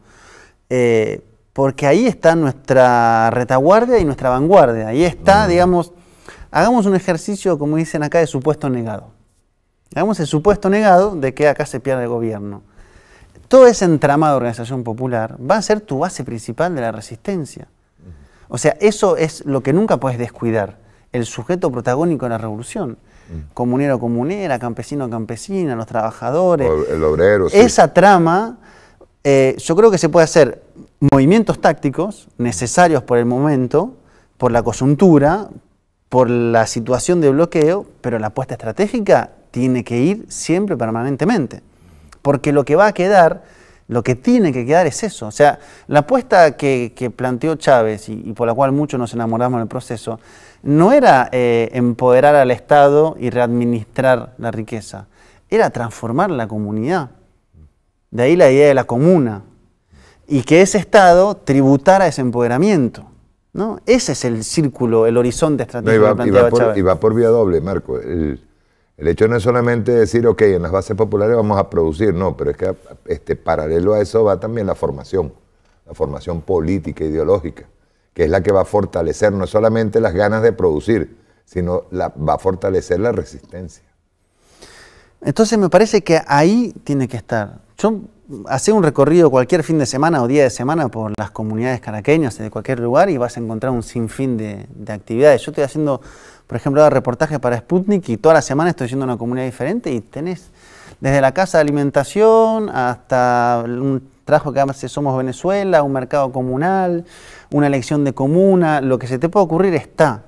Porque ahí está nuestra retaguardia y nuestra vanguardia. Ahí está, digamos, hagamos un ejercicio, como dicen acá, de supuesto negado. Hagamos el supuesto negado de que acá se pierde el gobierno. Todo ese entramado de organización popular va a ser tu base principal de la resistencia. O sea, eso es lo que nunca puedes descuidar, el sujeto protagónico de la revolución. Comunero, comunera, campesino, campesina, los trabajadores.
El obrero, sí.
Esa trama, yo creo que se puede hacer movimientos tácticos necesarios por el momento, por la coyuntura, por la situación de bloqueo, pero la apuesta estratégica tiene que ir siempre permanentemente. Porque lo que va a quedar, lo que tiene que quedar es eso. O sea, la apuesta que planteó Chávez y por la cual muchos nos enamoramos en el proceso, no era empoderar al Estado y readministrar la riqueza, era transformar la comunidad. De ahí la idea de la comuna. Y que ese Estado tributara ese empoderamiento, ¿no? Ese es el círculo, el horizonte estratégico que planteaba Chávez.
Y va por vía doble, Marco. El hecho no es solamente decir, ok, en las bases populares vamos a producir, no, pero es que paralelo a eso va también la formación política, ideológica, que es la que va a fortalecer no solamente las ganas de producir, sino va a fortalecer la resistencia.
Entonces me parece que ahí tiene que estar. Yo hacer un recorrido cualquier fin de semana o día de semana por las comunidades caraqueñas de cualquier lugar y vas a encontrar un sinfín de actividades. Yo estoy haciendo, por ejemplo, ahora reportaje para Sputnik y toda la semana estoy yendo a una comunidad diferente y tenés desde la casa de alimentación hasta un trabajo que hace Somos Venezuela, un mercado comunal, una elección de comuna, lo que se te pueda ocurrir está.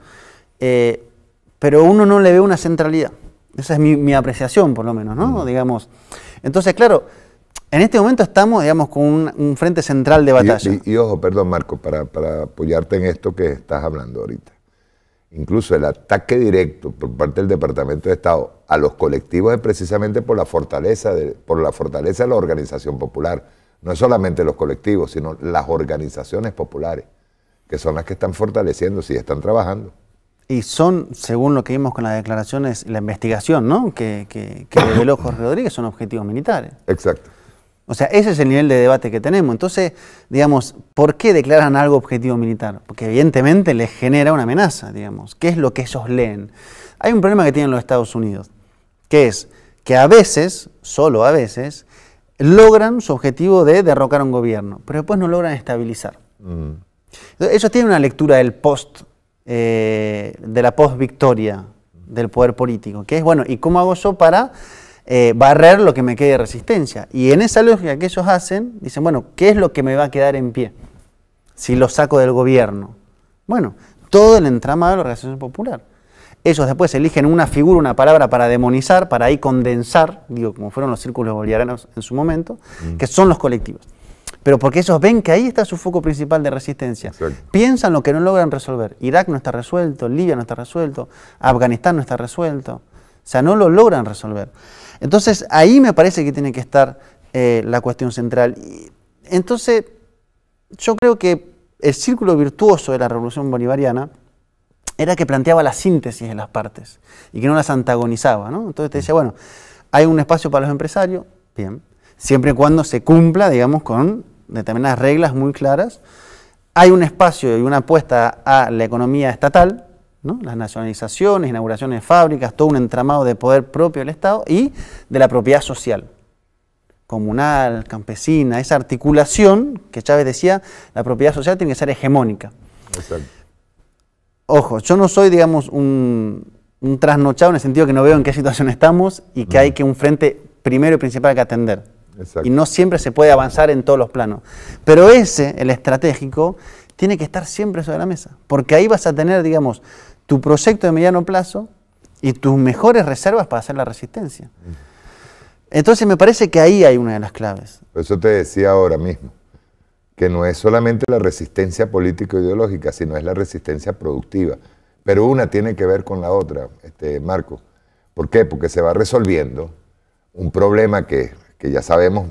Pero uno no le ve una centralidad. Esa es mi apreciación, por lo menos, ¿no? Digamos. Entonces, claro, en este momento estamos, digamos, con un frente central de batalla.
Y ojo, perdón, Marco, para apoyarte en esto que estás hablando ahorita. Incluso el ataque directo por parte del Departamento de Estado a los colectivos es precisamente por la fortaleza de la organización popular. No es solamente los colectivos, sino las organizaciones populares, que son las que están fortaleciéndose y están trabajando.
Y son, según lo que vimos con las declaraciones, la investigación, ¿no?, que reveló Jorge Rodríguez, son objetivos militares.
Exacto.
O sea, ese es el nivel de debate que tenemos. Entonces, digamos, ¿por qué declaran algo objetivo militar? Porque evidentemente les genera una amenaza, digamos. ¿Qué es lo que ellos leen? Hay un problema que tienen los Estados Unidos, que es que a veces, solo a veces, logran su objetivo de derrocar a un gobierno, pero después no logran estabilizar. Entonces, ellos tienen una lectura del de la post-victoria del poder político, que es, bueno, ¿y cómo hago yo para barrer lo que me quede de resistencia? Y en esa lógica que ellos hacen, dicen, bueno, ¿qué es lo que me va a quedar en pie si lo saco del gobierno? Bueno, todo el entramado de la organización popular. ellos después eligen una figura, una palabra para demonizar, para ahí condensar, digo, como fueron los círculos bolivarianos en su momento, que son los colectivos. Pero porque ellos ven que ahí está su foco principal de resistencia. Exacto. Piensan lo que no logran resolver. Irak no está resuelto, Libia no está resuelto, Afganistán no está resuelto. O sea, no lo logran resolver. Entonces, ahí me parece que tiene que estar la cuestión central. Entonces, yo creo que el círculo virtuoso de la revolución bolivariana era que planteaba la síntesis de las partes y que no las antagonizaba, ¿no? Entonces te decía, bueno, hay un espacio para los empresarios, bien, siempre y cuando se cumpla, digamos, con determinadas reglas muy claras. Hay un espacio y una apuesta a la economía estatal, ¿no? Las nacionalizaciones, inauguraciones de fábricas, todo un entramado de poder propio del Estado y de la propiedad social, comunal, campesina, esa articulación que Chávez decía, la propiedad social tiene que ser hegemónica. Exacto. Ojo, yo no soy, digamos, un trasnochado en el sentido que no veo en qué situación estamos y que hay que un frente primero y principal que atender. Exacto. Y no siempre se puede avanzar en todos los planos. Pero ese, el estratégico, tiene que estar siempre sobre la mesa, porque ahí vas a tener, digamos, tu proyecto de mediano plazo y tus mejores reservas para hacer la resistencia. Entonces me parece que ahí hay una de las claves.
Por eso te decía ahora mismo, que no es solamente la resistencia político-ideológica, sino es la resistencia productiva. Pero una tiene que ver con la otra, Marco. ¿Por qué? Porque se va resolviendo un problema que ya sabemos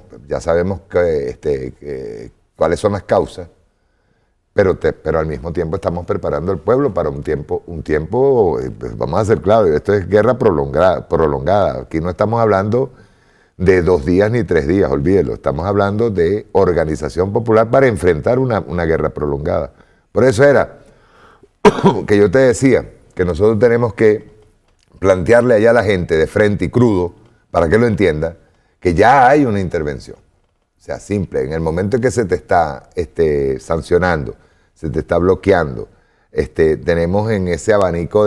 cuáles son las causas, pero al mismo tiempo estamos preparando al pueblo para un tiempo, pues vamos a ser claros, esto es guerra prolongada. Aquí no estamos hablando de 2 días ni 3 días, olvídelo. Estamos hablando de organización popular para enfrentar una guerra prolongada. Por eso era que yo te decía que nosotros tenemos que plantearle allá a la gente de frente y crudo, para que lo entienda, que ya hay una intervención. O sea, simple, en el momento en que se te está sancionando, se te está bloqueando, tenemos en ese abanico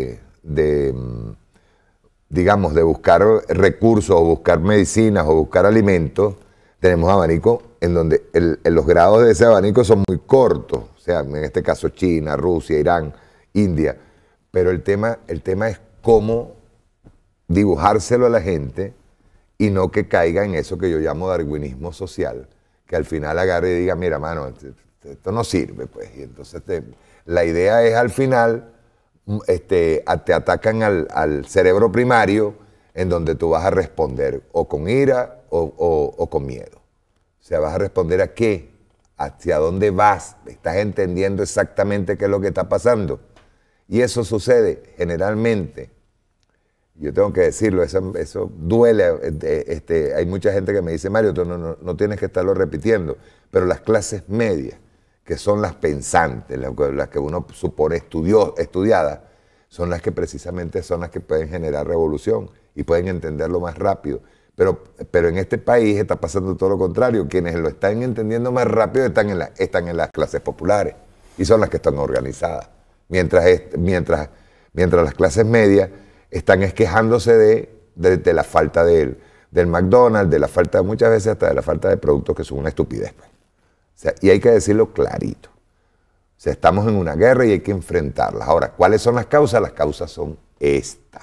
digamos, de buscar recursos o buscar medicinas o buscar alimentos, tenemos abanico en donde los grados de ese abanico son muy cortos, o sea, en este caso China, Rusia, Irán, India, pero el tema es cómo dibujárselo a la gente y no que caiga en eso que yo llamo darwinismo social, que al final agarre y diga, mira, mano, esto no sirve, pues, y entonces la idea es al final te atacan al cerebro primario, en donde tú vas a responder o con ira o con miedo. O sea, vas a responder a qué, hacia dónde vas, estás entendiendo exactamente qué es lo que está pasando. Y eso sucede generalmente, yo tengo que decirlo, eso duele, hay mucha gente que me dice, Mario, tú no tienes que estarlo repitiendo, pero las clases medias, que son las pensantes, las que uno supone estudiadas, son las que precisamente son las que pueden generar revolución y pueden entenderlo más rápido. Pero en este país está pasando todo lo contrario. Quienes lo están entendiendo más rápido están en las clases populares y son las que están organizadas. Mientras las clases medias están quejándose de la falta del McDonald's, de la falta, muchas veces hasta de la falta de productos que son una estupidez. Pues. O sea, y hay que decirlo clarito. O sea, estamos en una guerra y hay que enfrentarlas. Ahora, ¿cuáles son las causas? Las causas son esta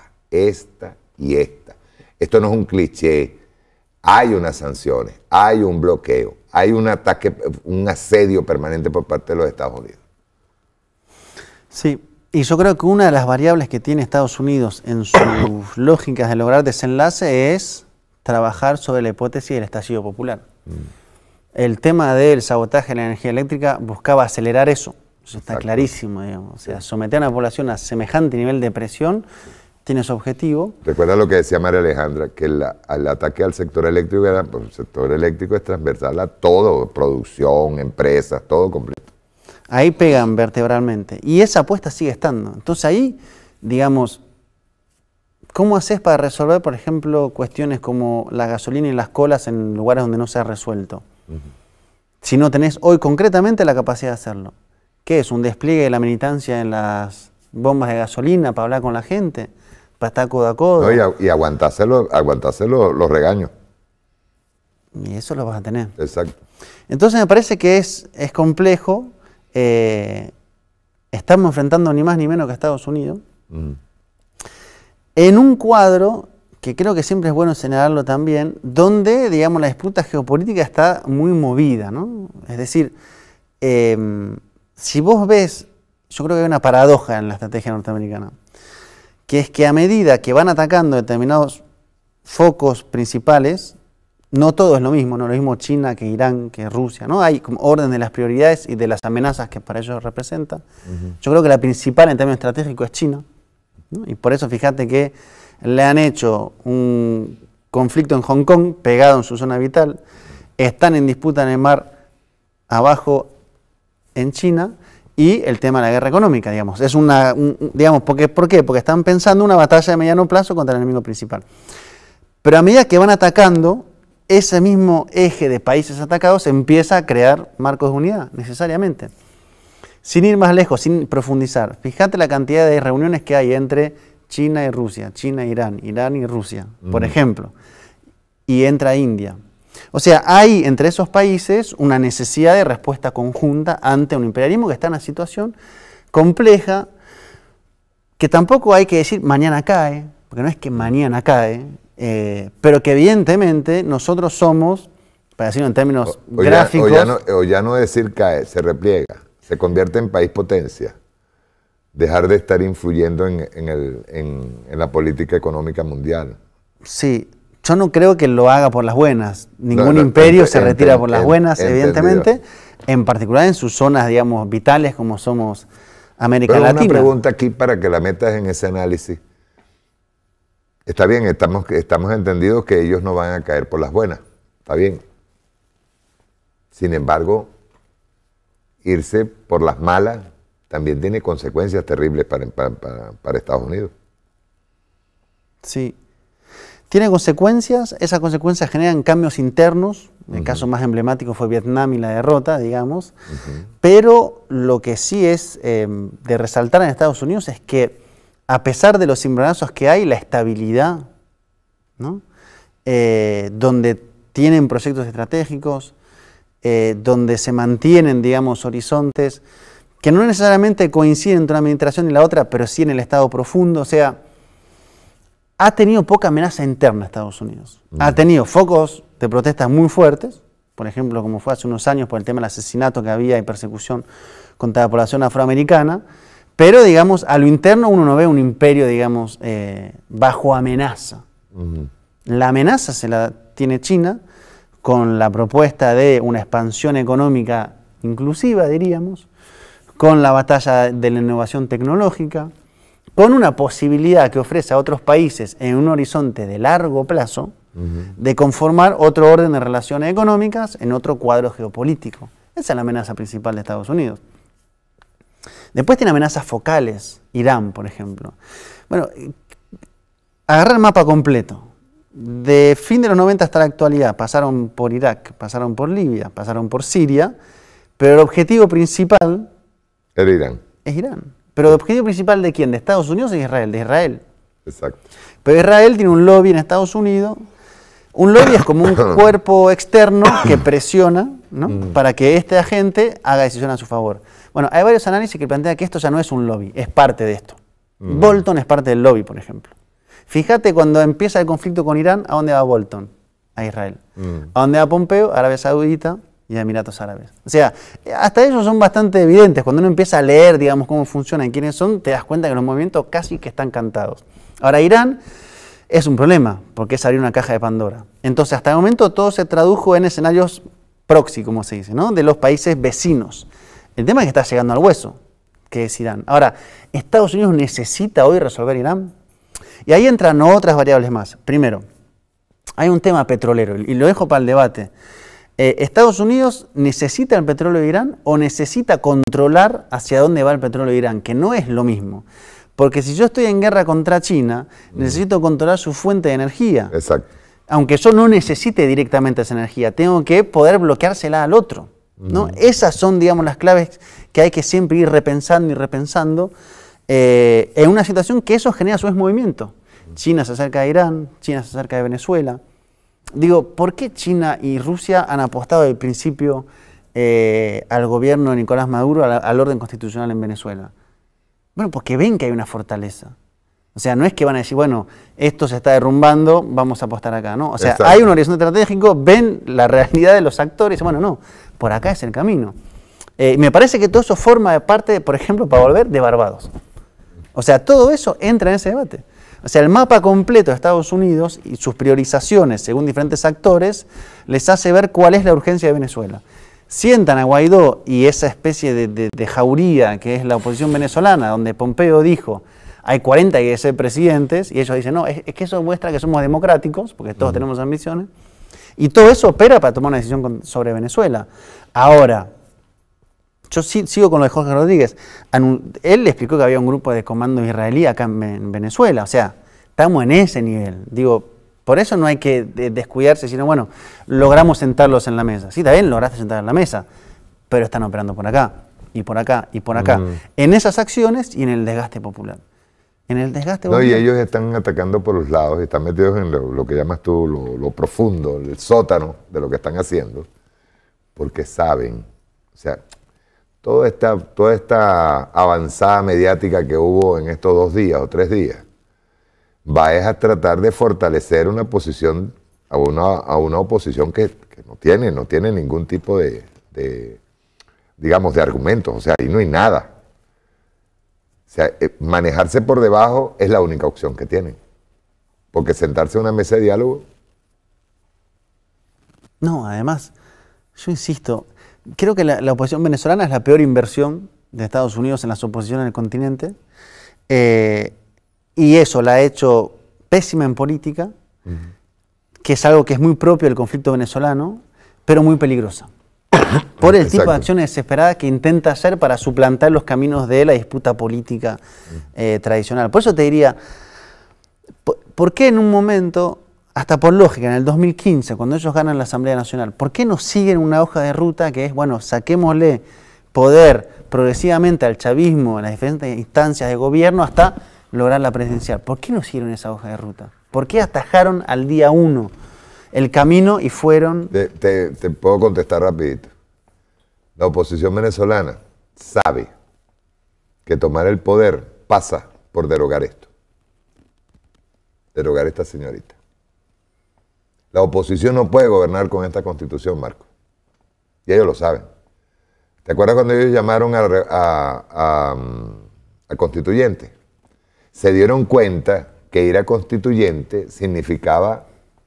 y esta. Esto no es un cliché. Hay unas sanciones, hay un bloqueo, hay un ataque, un asedio permanente por parte de los Estados Unidos.
Sí, y yo creo que una de las variables que tiene Estados Unidos en sus lógicas de lograr desenlace es trabajar sobre la hipótesis del estallido popular. El tema del sabotaje de la energía eléctrica buscaba acelerar eso. Eso está clarísimo, digamos. O sea, someter a una población a semejante nivel de presión tiene su objetivo.
Recuerda lo que decía María Alejandra, que el ataque al sector eléctrico era, pues, el sector eléctrico es transversal a todo, producción, empresas, todo completo.
Ahí pegan vertebralmente. Y esa apuesta sigue estando. Entonces ahí, digamos, ¿cómo haces para resolver, por ejemplo, cuestiones como la gasolina y las colas en lugares donde no se ha resuelto? Si no tenés hoy concretamente la capacidad de hacerlo. ¿Qué es? ¿Un despliegue de la militancia en las bombas de gasolina para hablar con la gente? ¿Para estar codo a codo?
No, y aguantarse los regaños.
Y eso lo vas a tener.
Exacto.
Entonces me parece que es complejo. Estamos enfrentando ni más ni menos que a Estados Unidos. en un cuadro que creo que siempre es bueno señalarlo también, donde, digamos, la disputa geopolítica está muy movida, ¿no? Es decir, si vos ves, yo creo que hay una paradoja en la estrategia norteamericana, que es que a medida que van atacando determinados focos principales, no todo es lo mismo, no es lo mismo China que Irán, que Rusia, ¿no? Hay como orden de las prioridades y de las amenazas que para ellos representa. Yo creo que la principal en términos estratégicos es China, ¿no? Y por eso fíjate que le han hecho un conflicto en Hong Kong, pegado en su zona vital, están en disputa en el mar abajo en China, y el tema de la guerra económica, digamos. Es digamos, ¿por qué? Porque están pensando una batalla de mediano plazo contra el enemigo principal. Pero a medida que van atacando, ese mismo eje de países atacados empieza a crear marcos de unidad, necesariamente. Sin ir más lejos, sin profundizar, fíjate la cantidad de reuniones que hay entre China y Rusia, China e Irán, Irán y Rusia, por ejemplo, y entra India. O sea, hay entre esos países una necesidad de respuesta conjunta ante un imperialismo que está en una situación compleja, que tampoco hay que decir mañana cae, porque no es que mañana cae, pero que evidentemente nosotros somos, para decirlo en términos gráficos...
O ya no decir cae, se repliega, se convierte en país potencia. Dejar de estar influyendo en la política económica mundial.
Sí, yo no creo que lo haga por las buenas. Ningún imperio se retira por las buenas, evidentemente, en particular en sus zonas, digamos, vitales como somos América Latina.
Una pregunta aquí para que la metas en ese análisis. Está bien, estamos entendidos que ellos no van a caer por las buenas, está bien. Sin embargo, irse por las malas también tiene consecuencias terribles para Estados Unidos.
Sí. Tiene consecuencias, esas consecuencias generan cambios internos, el caso más emblemático fue Vietnam y la derrota, digamos, pero lo que sí es de resaltar en Estados Unidos es que a pesar de los cimbronazos que hay, la estabilidad, ¿no? Donde tienen proyectos estratégicos, donde se mantienen, digamos, horizontes, que no necesariamente coinciden entre una administración y la otra, pero sí en el Estado profundo. O sea, ha tenido poca amenaza interna Estados Unidos. Ha tenido focos de protestas muy fuertes, por ejemplo, como fue hace unos años por el tema del asesinato que había y persecución contra la población afroamericana, pero, digamos, a lo interno uno no ve un imperio, digamos, bajo amenaza. La amenaza se la tiene China con la propuesta de una expansión económica inclusiva, diríamos, con la batalla de la innovación tecnológica, con una posibilidad que ofrece a otros países en un horizonte de largo plazo de conformar otro orden de relaciones económicas en otro cuadro geopolítico. Esa es la amenaza principal de Estados Unidos. Después tiene amenazas focales, Irán, por ejemplo. Bueno, agarrar el mapa completo. De fin de los 90 hasta la actualidad, pasaron por Irak, pasaron por Libia, pasaron por Siria, pero el objetivo principal...
Era Irán.
Es Irán. Pero el objetivo principal ¿de quién? ¿De Estados Unidos o de Israel? De Israel.
Exacto.
Pero Israel tiene un lobby en Estados Unidos. Un lobby es como un cuerpo externo que presiona, ¿no? Para que este agente haga decisión a su favor. Bueno, hay varios análisis que plantean que esto ya no es un lobby, es parte de esto. Bolton es parte del lobby, por ejemplo. Fíjate cuando empieza el conflicto con Irán, ¿a dónde va Bolton? A Israel. ¿A dónde va Pompeo? Arabia Saudita y Emiratos Árabes. O sea, hasta ellos son bastante evidentes. Cuando uno empieza a leer, digamos, cómo funcionan y quiénes son, te das cuenta que los movimientos casi que están cantados. Ahora, Irán es un problema, porque es abrir una caja de Pandora. Entonces, hasta el momento todo se tradujo en escenarios proxy, como se dice, ¿no? De los países vecinos. El tema es que está llegando al hueso, que es Irán. Ahora, ¿Estados Unidos necesita hoy resolver Irán? Y ahí entran otras variables más. Primero, hay un tema petrolero, y lo dejo para el debate. ¿Estados Unidos necesita el petróleo de Irán o necesita controlar hacia dónde va el petróleo de Irán? Que no es lo mismo. Porque si yo estoy en guerra contra China, necesito controlar su fuente de energía.
Exacto.
Aunque yo no necesite directamente esa energía, tengo que poder bloqueársela al otro, ¿no? Esas son, digamos, las claves que hay que siempre ir repensando y repensando en una situación que eso genera a su vez movimiento. China se acerca a Irán, China se acerca a Venezuela. Digo, ¿por qué China y Rusia han apostado desde el principio al gobierno de Nicolás Maduro, al orden constitucional en Venezuela? Bueno, porque ven que hay una fortaleza. O sea, no es que van a decir, bueno, esto se está derrumbando, vamos a apostar acá, ¿no? O sea,
Exacto.
hay un horizonte estratégico, ven la realidad de los actores y dicen, bueno, no, por acá es el camino. Me parece que todo eso forma parte, por ejemplo, para volver, de Barbados. O sea, todo eso entra en ese debate. O sea, el mapa completo de Estados Unidos y sus priorizaciones según diferentes actores les hace ver cuál es la urgencia de Venezuela. Sientan a Guaidó y esa especie de jauría que es la oposición venezolana, donde Pompeo dijo, hay 40 que ser presidentes, y ellos dicen, no, es que eso muestra que somos democráticos, porque todos tenemos ambiciones, y todo eso opera para tomar una decisión sobre Venezuela. Ahora, yo sigo con lo de Jorge Rodríguez. Él le explicó que había un grupo de comando israelí acá en Venezuela. O sea, estamos en ese nivel. Digo, por eso no hay que descuidarse, sino, bueno, logramos sentarlos en la mesa. Sí, también lograste sentar en la mesa, pero están operando por acá, y por acá, y por acá. En esas acciones y en el desgaste popular. En el desgaste popular.
No, y ellos están atacando por los lados, están metidos en lo que llamas tú, lo profundo, el sótano de lo que están haciendo, porque saben, o sea, toda esta avanzada mediática que hubo en estos 2 días o 3 días, va a tratar de fortalecer una posición, a una oposición que no tiene ningún tipo digamos, de argumentos, o sea, ahí no hay nada. O sea, manejarse por debajo es la única opción que tienen, porque sentarse en una mesa de diálogo...
No, además, yo insisto, creo que la oposición venezolana es la peor inversión de Estados Unidos en las oposiciones en el continente, y eso la ha hecho pésima en política, que es algo que es muy propio del conflicto venezolano, pero muy peligrosa, por el tipo de acciones desesperadas que intenta hacer para suplantar los caminos de la disputa política tradicional. Por eso te diría, ¿por qué en un momento, hasta por lógica, en el 2015, cuando ellos ganan la Asamblea Nacional, ¿por qué no siguen una hoja de ruta que es, bueno, saquémosle poder progresivamente al chavismo en las diferentes instancias de gobierno hasta lograr la presidencial? ¿Por qué no siguieron esa hoja de ruta? ¿Por qué atajaron al día 1 el camino y fueron...?
Te puedo contestar rapidito. La oposición venezolana sabe que tomar el poder pasa por derogar esto. Derogar esta señorita. La oposición no puede gobernar con esta constitución, Marco. Y ellos lo saben. ¿Te acuerdas cuando ellos llamaron a constituyente? Se dieron cuenta que ir a constituyente significaba,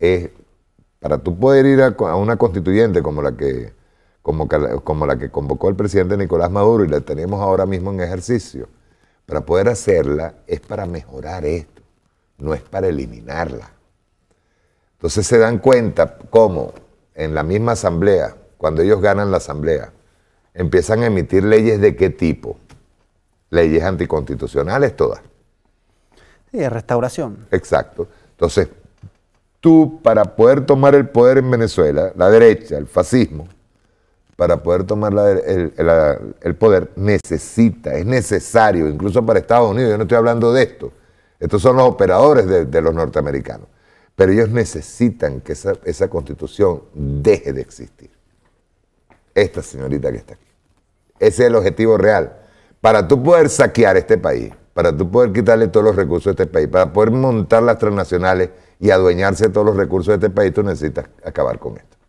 para tú poder ir a una constituyente como la que convocó el presidente Nicolás Maduro y la tenemos ahora mismo en ejercicio, para poder hacerla es para mejorar esto, no es para eliminarla. Entonces se dan cuenta cómo en la misma asamblea, cuando ellos ganan la asamblea, empiezan a emitir leyes de qué tipo. Leyes anticonstitucionales todas.
Sí, de restauración.
Exacto. Entonces, tú para poder tomar el poder en Venezuela, la derecha, el fascismo, para poder tomar el poder, es necesario, incluso para Estados Unidos, yo no estoy hablando de esto, estos son los operadores de los norteamericanos, pero ellos necesitan que esa constitución deje de existir. Esta señorita que está aquí. Ese es el objetivo real. Para tú poder saquear este país, para tú poder quitarle todos los recursos de este país, para poder montar las transnacionales y adueñarse de todos los recursos de este país, tú necesitas acabar con esto.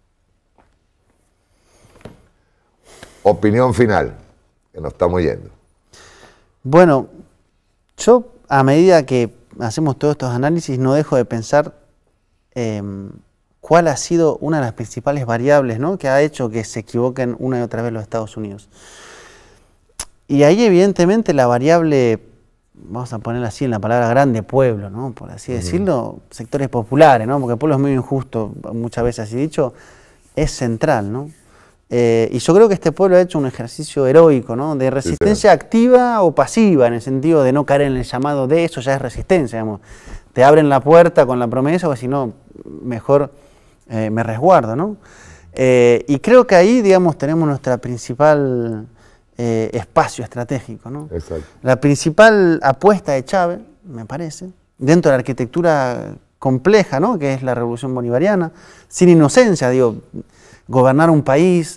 Opinión final, que nos estamos yendo.
Bueno, yo a medida que hacemos todos estos análisis no dejo de pensar cuál ha sido una de las principales variables, ¿no?, que ha hecho que se equivoquen una y otra vez los Estados Unidos. Y ahí evidentemente la variable, vamos a ponerla así en la palabra grande, pueblo, ¿no?, por así decirlo, sectores populares, ¿no?, porque el pueblo es muy injusto, muchas veces así dicho, es central, ¿no? Y yo creo que este pueblo ha hecho un ejercicio heroico, ¿no?, de resistencia activa o pasiva, en el sentido de no caer en el llamado de eso ya es resistencia, digamos. Te abren la puerta con la promesa, o si no, mejor me resguardo, ¿no? Y creo que ahí, digamos, tenemos nuestra principal espacio estratégico, ¿no?
Exacto.
La principal apuesta de Chávez, me parece, dentro de la arquitectura compleja, ¿no?, que es la revolución bolivariana, sin inocencia, digo, gobernar un país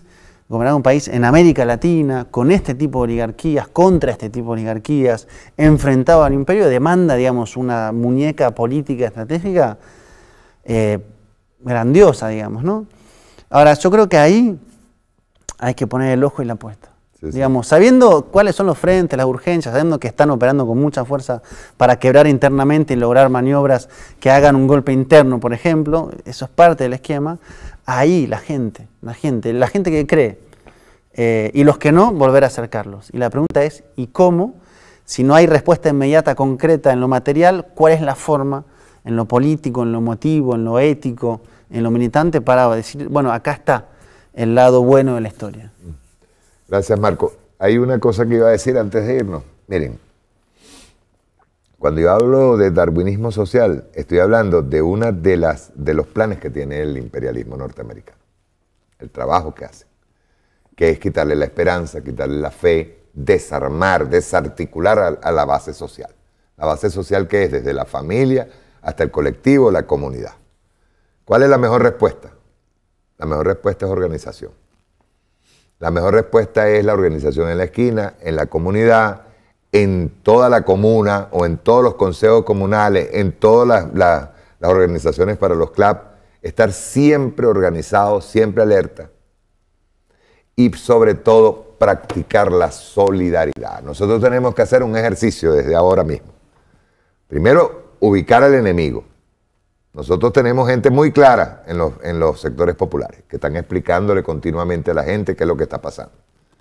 gobernar un país en América Latina, con este tipo de oligarquías, contra este tipo de oligarquías, enfrentado al imperio, demanda, digamos, una muñeca política estratégica grandiosa, digamos, ¿no? Ahora, yo creo que ahí hay que poner el ojo y la apuesta. Sí, sí. Digamos, sabiendo cuáles son los frentes, las urgencias, sabiendo que están operando con mucha fuerza para quebrar internamente y lograr maniobras que hagan un golpe interno, por ejemplo, eso es parte del esquema. Ahí la gente que cree, y los que no, volver a acercarlos. Y la pregunta es, ¿y cómo? Si no hay respuesta inmediata, concreta en lo material, ¿cuál es la forma, en lo político, en lo emotivo, en lo ético, en lo militante, para decir, bueno, acá está el lado bueno de la historia?
Gracias, Marco. Hay una cosa que iba a decir antes de irnos. Miren, cuando yo hablo de darwinismo social, estoy hablando de una de los planes que tiene el imperialismo norteamericano. El trabajo que hace, que es quitarle la esperanza, quitarle la fe, desarmar, desarticular a la base social. La base social que es desde la familia hasta el colectivo, la comunidad. ¿Cuál es la mejor respuesta? La mejor respuesta es organización. La mejor respuesta es la organización en la esquina, en la comunidad, en toda la comuna o en todos los consejos comunales, en todas las organizaciones para los clubs, estar siempre organizado, siempre alerta y sobre todo practicar la solidaridad. Nosotros tenemos que hacer un ejercicio desde ahora mismo. Primero, ubicar al enemigo. Nosotros tenemos gente muy clara en los sectores populares que están explicándole continuamente a la gente qué es lo que está pasando.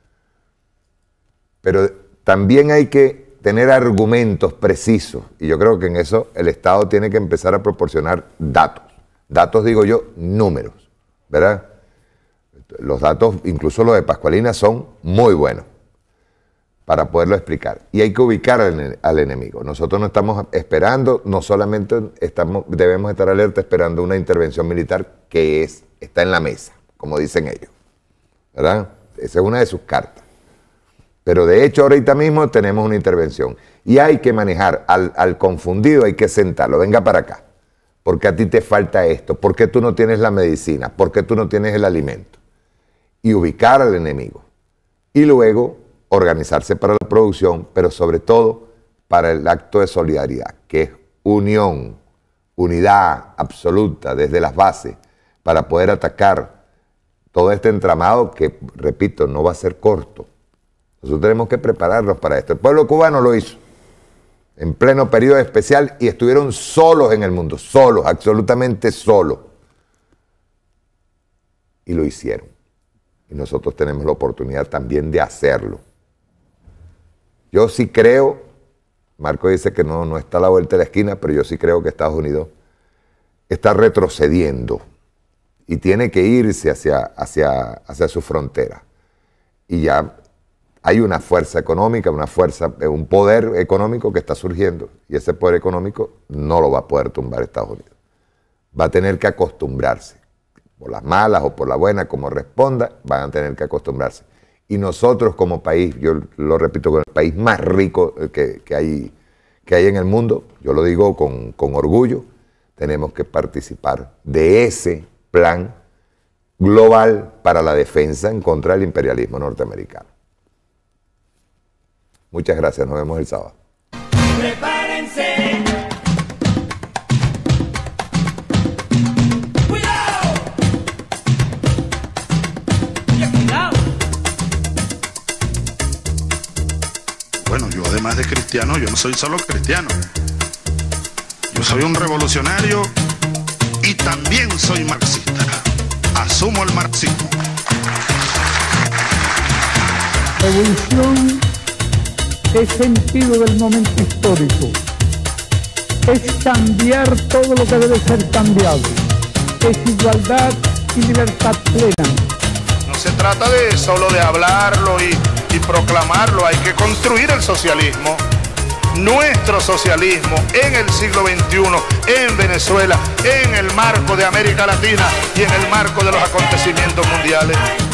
Pero también hay que tener argumentos precisos y yo creo que en eso el Estado tiene que empezar a proporcionar datos. Datos, digo yo, números, ¿verdad? Los datos, incluso los de Pascualina, son muy buenos para poderlo explicar. Y hay que ubicar al enemigo. Nosotros no estamos esperando, no solamente debemos estar alerta esperando una intervención militar que está en la mesa, como dicen ellos, ¿verdad? Esa es una de sus cartas. Pero de hecho ahorita mismo tenemos una intervención y hay que manejar al confundido, hay que sentarlo, venga para acá, porque a ti te falta esto, porque tú no tienes la medicina, porque tú no tienes el alimento. Y ubicar al enemigo. Y luego organizarse para la producción, pero sobre todo para el acto de solidaridad, que es unión, unidad absoluta desde las bases, para poder atacar todo este entramado que, repito, no va a ser corto. Nosotros tenemos que prepararnos para esto. El pueblo cubano lo hizo en pleno periodo especial y estuvieron solos en el mundo, solos, absolutamente solos. Y lo hicieron. Y nosotros tenemos la oportunidad también de hacerlo. Yo sí creo, Marco dice que no está a la vuelta de la esquina, pero yo sí creo que Estados Unidos está retrocediendo y tiene que irse hacia su frontera. Y ya hay una fuerza económica, un poder económico que está surgiendo y ese poder económico no lo va a poder tumbar Estados Unidos. Va a tener que acostumbrarse, por las malas o por la buena, como responda, van a tener que acostumbrarse. Y nosotros como país, yo lo repito, con el país más rico que hay en el mundo, yo lo digo con orgullo, tenemos que participar de ese plan global para la defensa en contra del imperialismo norteamericano. Muchas gracias, nos vemos el sábado.
Prepárense.
Bueno, yo además de cristiano, yo no soy solo cristiano. Yo soy un revolucionario y también soy marxista. Asumo el marxismo.
Revolución es sentido del momento histórico. Es cambiar todo lo que debe ser cambiado. Es igualdad y libertad plena.
No se trata de solo de hablarlo y proclamarlo, hay que construir el socialismo, nuestro socialismo en el siglo XXI, en Venezuela, en el marco de América Latina y en el marco de los acontecimientos mundiales.